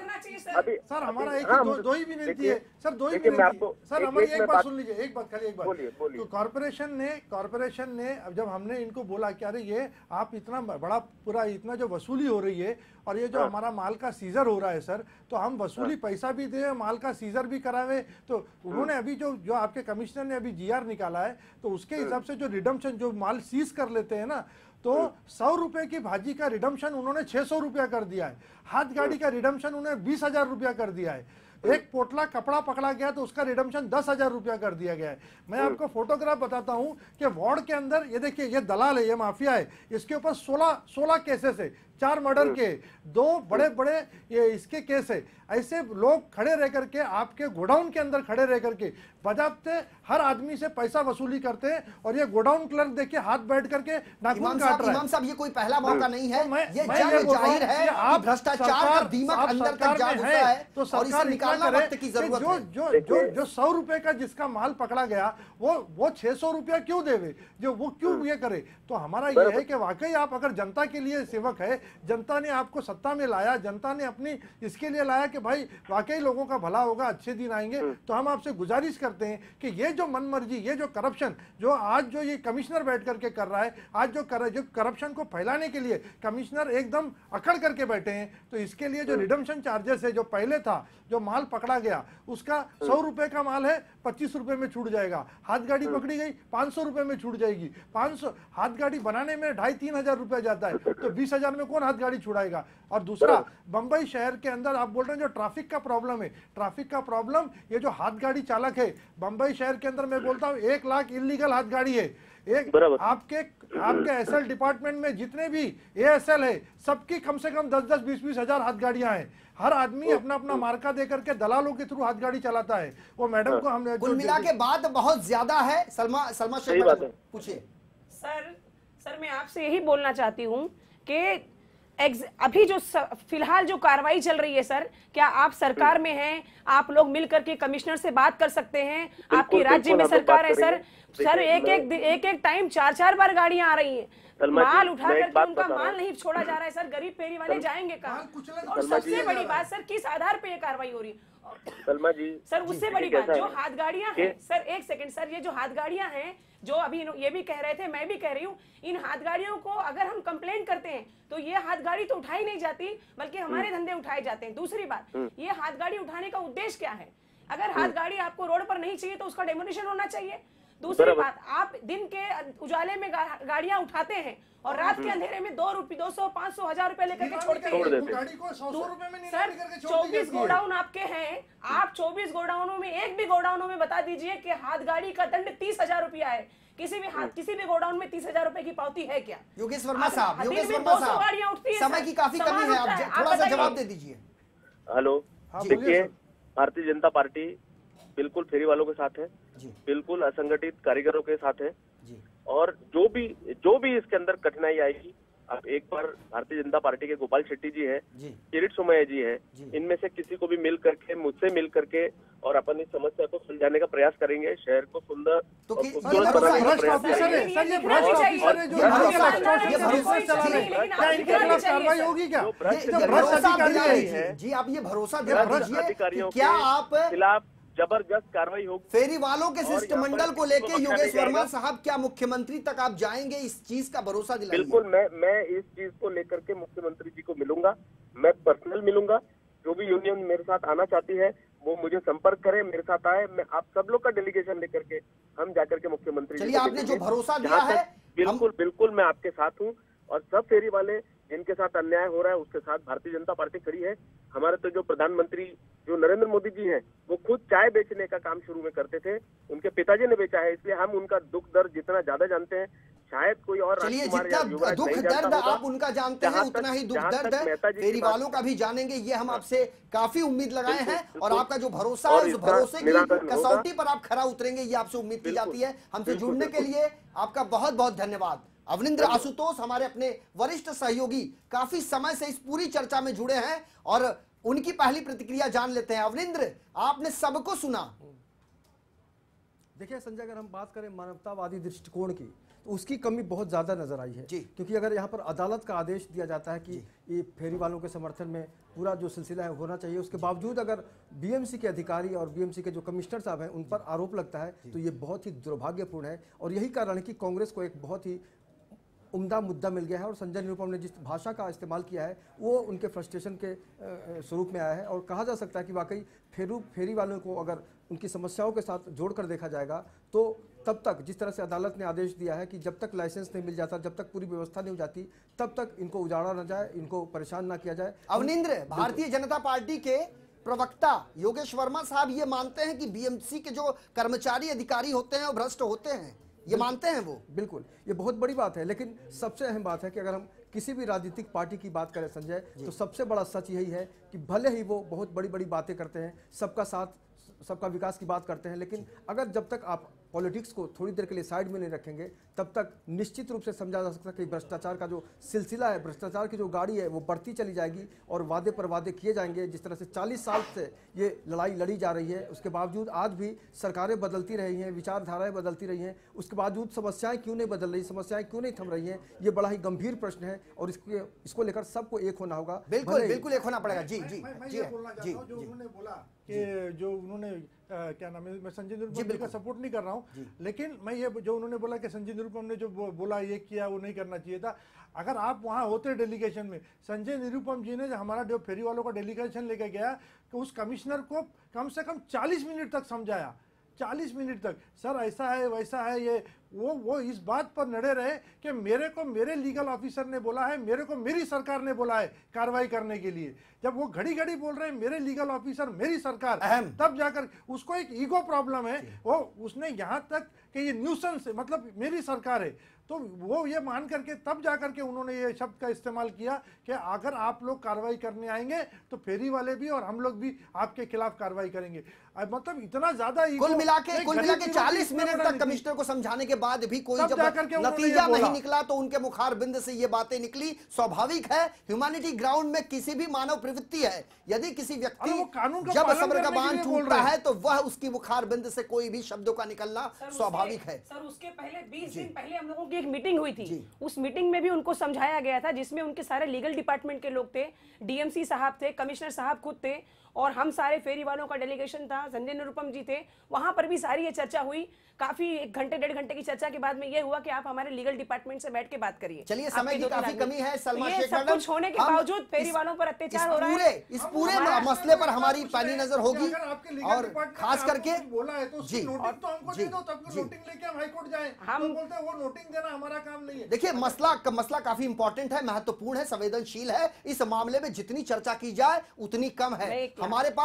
अभी सर हमारा एक हाँ, दो, दो ही विनती है सर, दो ही विनती है सर हमारी एक बात सुन लीजिए, एक बात खाली एक बात बोलिए बोलिए। तो कॉर्पोरेशन ने कॉर्पोरेशन ने अब जब हमने इनको बोला कि अरे ये आप इतना बड़ा पूरा इतना जो वसूली हो रही है, और ये जो हाँ। हमारा माल का सीजर हो रहा है सर, तो हम वसूली हाँ। पैसा भी दे, माल का सीजर भी करावे, तो उन्होंने अभी जो जो आपके कमिश्नर ने अभी जीआर निकाला है, तो उसके हिसाब से जो रिडम्पशन जो माल सीज कर लेते हैं ना, तो सौ रुपए की भाजी का रिडम्पशन उन्होंने छह सौ रुपया कर दिया है, हाथ गाड़ी का रिडम्पशन उन्होंने बीस हजार रुपया कर दिया है, एक पोटला कपड़ा पकड़ा गया तो उसका रिडम्पशन दस हजार रुपया कर दिया गया है। मैं आपको फोटोग्राफ बताता हूं कि वार्ड के अंदर ये देखिए, ये दलाल है, ये माफिया है, इसके ऊपर सोलह सोलह केसेस है, चार मर्डर के, दो बड़े बड़े ये इसके केस है। ऐसे लोग खड़े रह करके आपके गोडाउन के अंदर खड़े रह करके बजाते हर आदमी से पैसा वसूली करते हैं, और ये गोडाउन क्लर्क देखिए हाथ बैठ करके नाखून काट रहा है। इमाम साहब ये कोई पहला मौका नहीं है, मैं, ये मैं जग जाहिर है कि भ्रष्टाचार का दीमक अंदर तक जा घुसा है, तो और इसे निकालना वक्त की जरूरत जो है। जो जो जो सौ रुपए का जिसका माल पकड़ा गया वो वो छह सौ रुपया क्यों देवे, जो वो क्यों ये करे। तो हमारा ये है कि वाकई आप अगर जनता के लिए सेवक है, जनता ने आपको सत्ता में लाया, जनता ने अपनी इसके लिए लाया कि भाई वाकई लोगों का भला होगा, अच्छे दिन आएंगे, तो हम आपसे गुजारिश करते हैं कि ये जो मनमर्जी, ये जो करप्शन जो आज जो ये कमिश्नर बैठ करके कर रहा है, आज जो कर, जो करप्शन को फैलाने के लिए कमिश्नर एकदम अकड़ करके बैठे हैं, तो इसके लिए जो रिडम्पशन चार्जेस है, जो पहले था, जो माल पकड़ा गया उसका सौ रुपए का माल है पच्चीस रुपए में छूट जाएगा, हाथ गाड़ी पकड़ी गई पांच सौ रुपए में छूट जाएगी, पांच सौ हाथ गाड़ी बनाने में ढाई तीन हजार रुपया जाता है, तो बीस हजार में कौन हाथ गाड़ी छुड़ाएगा। और दूसरा, बंबई शहर के अंदर आप बोल रहे हैं जो ट्रैफिक का प्रॉब्लम है, ट्रैफिक का प्रॉब्लम ये जो हाथ गाड़ी चालक है बंबई शहर के अंदर, मैं बोलता हूँ एक लाख इलीगल हाथ गाड़ी है। एक आपके आपके एसएल डिपार्टमेंट में जितने भी एएसएल है सबकी कम से कम दस दस बीस बीस हजार हाथ गाड़ियां हैं, हर आदमी अपना अपना मार्का दे करके दलालों के थ्रू हाथ गाड़ी चलाता है। वो मैडम को हमने कुल मिला के बात बहुत ज्यादा है। सलमा सलमा शेख पूछिए। सर सर मैं आपसे यही बोलना चाहती हूँ कि अभी जो फिलहाल जो कार्रवाई चल रही है सर, क्या आप सरकार में हैं, आप लोग मिलकर के कमिश्नर से बात कर सकते हैं, आपकी राज्य में सरकार है सर, सर एक एक एक एक टाइम चार चार बार गाड़ियां आ रही हैं, माल उठा करके उनका माल नहीं छोड़ा जा रहा है सर, गरीब फेरी वाले जाएंगे कहाँ। और सबसे बड़ी बात सर, किस आधार पे ये कार्रवाई हो रही है सलमा जी सर, उससे बड़ी बात जो हाथ गाड़ियां हैं सर, एक सेकंड सर, ये जो हाथ गाड़ियां हैं जो अभी ये भी कह रहे थे, मैं भी कह रही हूँ, इन हाथ गाड़ियों को अगर हम कंप्लेंट करते हैं तो ये हाथ गाड़ी तो उठाई नहीं जाती, बल्कि हमारे धंधे उठाए जाते हैं। दूसरी बात, ये हाथ गाड़ी उठाने का उद्देश्य क्या है? अगर हाथ गाड़ी आपको रोड पर नहीं चाहिए तो उसका डेमोलिशन होना चाहिए। दूसरी बात, आप दिन के उजाले में गा, गाड़ियां उठाते हैं और रात के अंधेरे में दो रुपये दो सौ पाँच सौ हजार रुपए लेकर के छोड़ते हैं। सर चौबीस गोडाउन आपके हैं, आप चौबीस गोडाउनों में एक भी गोडाउनों में बता दीजिए कि हाथ गाड़ी का दंड तीस हजार रुपया है, किसी भी हाथ किसी भी गोडाउन में तीस हजार रुपए की पावती है क्या? योगेश वर्मा साहब, योगेश वर्मा साहब, समय की काफी कमी है, आप थोड़ा सा जवाब दे दीजिए। हेलो, देखिए, भारतीय जनता पार्टी बिल्कुल फेरी वालों के साथ है, बिल्कुल असंगठित कारीगरों के साथ है, और जो भी जो भी इसके अंदर कठिनाई आएगी, अब एक बार भारतीय जनता पार्टी के गोपाल शेट्टी जी है, किरीट सोमैया जी है, इनमें से किसी को भी मिल करके, मुझसे मिल करके और अपन इस समस्या को सुलझाने का प्रयास करेंगे, शहर को सुंदर तो और कि- खूबसूरत बनाने का प्रयास करेंगे। सर ये भ्रष्ट ऑफिसर है जो क्या इनके खिलाफ कार्रवाई होगी क्या? जो भ्रष्ट जो भ्रष्ट अधिकारी है, जी जी, आप ये भरोसा भ्रष्ट दिला दीजिए अधिकारियों कि क्या के आप खिलाफ जबरदस्त कार्रवाई होगी। फेरी वालों के और यहाँ शिष्टमंडल पर को लेके किसी को योगेश बख्शा नहीं वर्मा जाएगा। साहब क्या मुख्यमंत्री तक आप जाएंगे, इस चीज का भरोसा दिलाइए। बिल्कुल, मैं मैं इस चीज को लेकर के मुख्यमंत्री जी को मिलूंगा, मैं पर्सनल मिलूंगा। जो भी यूनियन मेरे साथ आना चाहती है वो मुझे संपर्क करे, मेरे साथ आए, मैं आप सब लोग का डेलीगेशन लेकर के हम जाकर के मुख्यमंत्री जी चलिए, को आपने जो मिलेंगे। भरोसा दिया जहाँ तक- है, बिल्कुल बिल्कुल मैं आपके साथ हूँ, और सब फेरी वाले जिनके साथ अन्याय हो रहा है उसके साथ भारतीय जनता पार्टी खड़ी है। हमारे तो जो प्रधानमंत्री जो नरेंद्र मोदी जी हैं, वो खुद चाय बेचने का काम शुरू में करते थे, उनके पिताजी ने बेचा है, इसलिए हम उनका दुख दर्द जितना ज्यादा जानते हैं, शायद कोई और चलिए, राजकुमार या जितना युवराज दुख नहीं जानता दर्द होगा। आप उनका जानते हैं, जहाँ तक- उतना ही दुख जहाँ दर्द तक मेहता जी की फेरी बात- वालों का भी जानेंगे, ये हम आपसे काफी उम्मीद लगाए बिल्कुल, हैं, और बिल्कुल। आपका जो भरोसा और है, उस इसका भरोसे की निराकरण होगा। कसौटी पर आप खरा उतरेंगे, ये आपसे उम्मीद की बिल्कुल, जाती है। हमसे बिल्कुल, जुड़ने के बिल्कुल। लिए आपका बहुत बहुत धन्यवाद। अवनिंद्र आशुतोष हमारे अपने वरिष्ठ सहयोगी काफी समय से इस पूरी चर्चा में जुड़े हैं, और उनकी पहली प्रतिक्रिया जान लेते हैं। अवनिंद्र, आपने सबको सुना। देखिए संजय, अगर हम बात करें मानवतावादी दृष्टिकोण की, तो उसकी कमी बहुत ज़्यादा नजर आई है। जी। क्योंकि अगर यहाँ पर अदालत का आदेश दिया जाता है कि ये फेरी वालों के समर्थन में पूरा जो सिलसिला है होना चाहिए, उसके बावजूद अगर बीएमसी के अधिकारी और बीएमसी के जो कमिश्नर साहब हैं उन पर आरोप लगता है, तो ये बहुत ही दुर्भाग्यपूर्ण है। और यही कारण है कि कांग्रेस को एक बहुत ही उम्दा मुद्दा मिल गया है, और संजय निरुपम ने जिस भाषा का इस्तेमाल किया है वो उनके फ्रस्ट्रेशन के अ, स्वरूप में आया है। और कहा जा सकता है कि वाकई फेरू फेरी वालों को अगर उनकी समस्याओं के साथ जोड़कर देखा जाएगा, तो तब तक जिस तरह से अदालत ने आदेश दिया है कि जब तक लाइसेंस नहीं मिल जाता, जब तक पूरी व्यवस्था नहीं हो जाती, तब तक इनको उजाड़ा न जाए, इनको परेशान ना किया जाए। अवनिंद्र, भारतीय जनता पार्टी के प्रवक्ता योगेश वर्मा साहब ये मानते हैं कि बीएमसी के जो कर्मचारी अधिकारी होते हैं वो भ्रष्ट होते हैं, ये मानते हैं वो। बिल्कुल, ये बहुत बड़ी बात है, लेकिन सबसे अहम बात है कि अगर हम किसी भी राजनीतिक पार्टी की बात करें संजय, तो सबसे बड़ा सच यही है कि भले ही वो बहुत बड़ी बड़ी बातें करते हैं, सबका साथ सबका विकास की बात करते हैं, लेकिन अगर जब तक आप पॉलिटिक्स को थोड़ी देर के लिए साइड में नहीं रखेंगे, तब तक निश्चित रूप से समझा जा सकता है कि भ्रष्टाचार का जो सिलसिला है, भ्रष्टाचार की जो गाड़ी है वो बढ़ती चली जाएगी, और वादे पर वादे किए जाएंगे। जिस तरह से चालीस साल से ये लड़ाई लड़ी जा रही है, उसके बावजूद आज भी सरकारें बदलती रही हैं, विचारधाराएं बदलती रही हैं, उसके बावजूद समस्याएं क्यों नहीं बदल रही, समस्याएं क्यों नहीं थम रही हैं, ये बड़ा ही गंभीर प्रश्न है, और इसके इसको लेकर सबको एक होना होगा। बिल्कुल भले ही- बिल्कुल एक होना पड़ेगा। जी जी मैं, मैं जी ये बोलना जी चाहता हूँ, जो जी। उन्होंने बोला कि जो उन्होंने अ, क्या नाम है, मैं संजय निरुपम जी का बिल्कुल। सपोर्ट नहीं कर रहा हूँ, लेकिन मैं ये जो उन्होंने बोला कि संजय निरुपम ने जो बो- बोला ये किया वो नहीं करना चाहिए था। अगर आप वहाँ होते डेलीगेशन में, संजय निरुपम जी ने जो हमारा जो फेरी वालों का डेलीगेशन लेके गया, कि उस कमिश्नर को कम से कम चालीस मिनट तक समझाया, चालीस मिनट तक, सर ऐसा है वैसा है, ये वो वो इस बात पर नड़े रहे कि मेरे को मेरे लीगल ऑफिसर ने बोला है, मेरे को मेरी सरकार ने बोला है कार्रवाई करने के लिए। जब वो घड़ी घड़ी बोल रहे हैं मेरे लीगल ऑफिसर मेरी सरकार, अहम। तब जाकर उसको एक ईगो प्रॉब्लम है, वो उसने यहाँ तक कि ये न्यूसेंस है, मतलब मेरी सरकार है, तो वो ये मान करके तब जाकर के उन्होंने ये शब्द का इस्तेमाल किया कि अगर आप लोग कार्रवाई करने आएंगे तो फेरी वाले भी और हम लोग भी आपके खिलाफ कार्रवाई करेंगे। अब मतलब इतना ज्यादा कुल मिला के कुल मिला के चालीस मिनट तक कमिश्नर को समझाने के बाद भी कोई तब जब जाकर के उन्होंने नतीजा ये बोला। नहीं निकला, तो उनके मुखार बिंद से ये बातें निकली। स्वाभाविक है, ह्यूमैनिटी ग्राउंड में किसी भी मानव प्रवृत्ति है, यदि किसी व्यक्ति अरे वो कानून का जब पालन सब्र का करने के बांध लिए बोल टूटता रहे हैं। है तो वह उसकी मुखार बिंद से कोई भी शब्दों का निकलना सर, उसके- स्वाभाविक है। सर उसके पहले बीस दिन पहले हम लोगों की एक मीटिंग हुई थी, उस मीटिंग में भी उनको समझाया गया था, जिसमें उनके सारे लीगल डिपार्टमेंट के लोग थे, डीएमसी साहब थे, कमिश्नर साहब खुद थे, और हम सारे फेरी वालों का डेलीगेशन था, संजय निरुपम जी थे, वहां पर भी सारी ये चर्चा हुई। काफी एक घंटे डेढ़ घंटे की चर्चा के बाद में ये हुआ कि आप हमारे लीगल डिपार्टमेंट से बैठ के बात करिए। चलिए, समय आपके की जो भी काफी लागू- कमी है। सलमा तो ये शेख सब मैडम, कुछ होने के हम बावजूद फेरी इस- वालों पर अत्याचार इस हो रहा पूरे है। इस पूरे हमारा- मसले पर हमारी पैनी नजर होगी, अगर आपके लीगल और डिपार्टमेंट खास ने करके आपको कुछ बोला है तो उसकी जी नोटिस तो हमको जी दे दो, तब जी। नोटिंग लेके हम हाईकोर्ट जाएं। हम- तो बोलते हैं वो नोटिंग देना हमारा काम नहीं है। देखिए, मसला मसला काफी इंपॉर्टेंट है, महत्वपूर्ण है, संवेदनशील है। इस मामले में जितनी चर्चा की जाए उतनी कम है। मैं एक- हमारे पास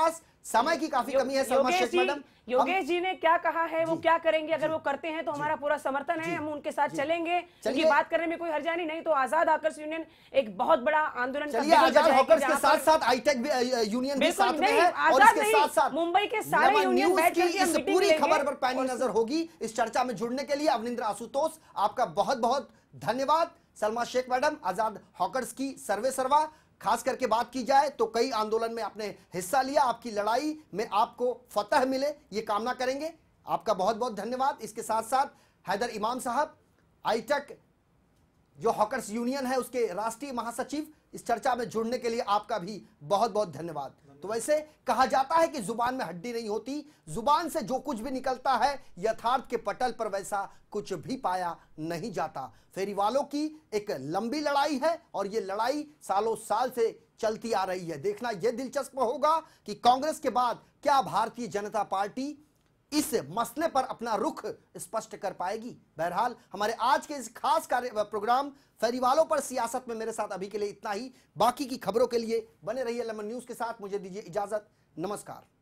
समय की काफी कमी है सलमा योगेश शेख जी, मैडम। योगेश जी ने क्या कहा है, वो जी, क्या करेंगे, अगर वो करते हैं तो हमारा पूरा समर्थन है, हम उनके साथ चलेंगे, क्योंकि बात करने में कोई हर्जा नहीं। नहीं तो आजाद हॉकर्स यूनियन एक बहुत बड़ा आंदोलन का चलिए, आजाद हॉकर्स के साथ साथ आईटेक यूनियन भी साथ में है, और इसके साथ साथ मुंबई के सारे यूनियन बैठ करके हम इस मीटिंग पूरी लेंगे खबर पर पैनी नजर होगी। इस चर्चा में जुड़ने के लिए अवनिंद्र आशुतोष, आपका बहुत बहुत धन्यवाद। सलमा शेख मैडम, आजाद हॉकर्स की सर्वे सर्वा, खास करके बात की जाए तो कई आंदोलन में आपने हिस्सा लिया, आपकी लड़ाई में आपको फतह मिले, ये कामना करेंगे। आपका बहुत बहुत धन्यवाद। इसके साथ साथ हैदर इमाम साहब, आईटेक जो हॉकर्स यूनियन है उसके राष्ट्रीय महासचिव, इस चर्चा में जुड़ने के लिए आपका भी बहुत बहुत धन्यवाद। तो वैसे कहा जाता है कि जुबान में हड्डी नहीं होती, जुबान से जो कुछ भी निकलता है यथार्थ के पटल पर वैसा कुछ भी पाया नहीं जाता। फेरी वालों की एक लंबी लड़ाई है और ये लड़ाई सालों साल से चलती आ रही है। देखना यह दिलचस्प होगा कि कांग्रेस के बाद क्या भारतीय जनता पार्टी इस मसले पर अपना रुख स्पष्ट कर पाएगी। बहरहाल हमारे आज के इस खास कार्य प्रोग्राम फेरीवालों पर सियासत में मेरे साथ अभी के लिए इतना ही। बाकी की खबरों के लिए बने रहिए लेमन न्यूज के साथ। मुझे दीजिए इजाजत, नमस्कार।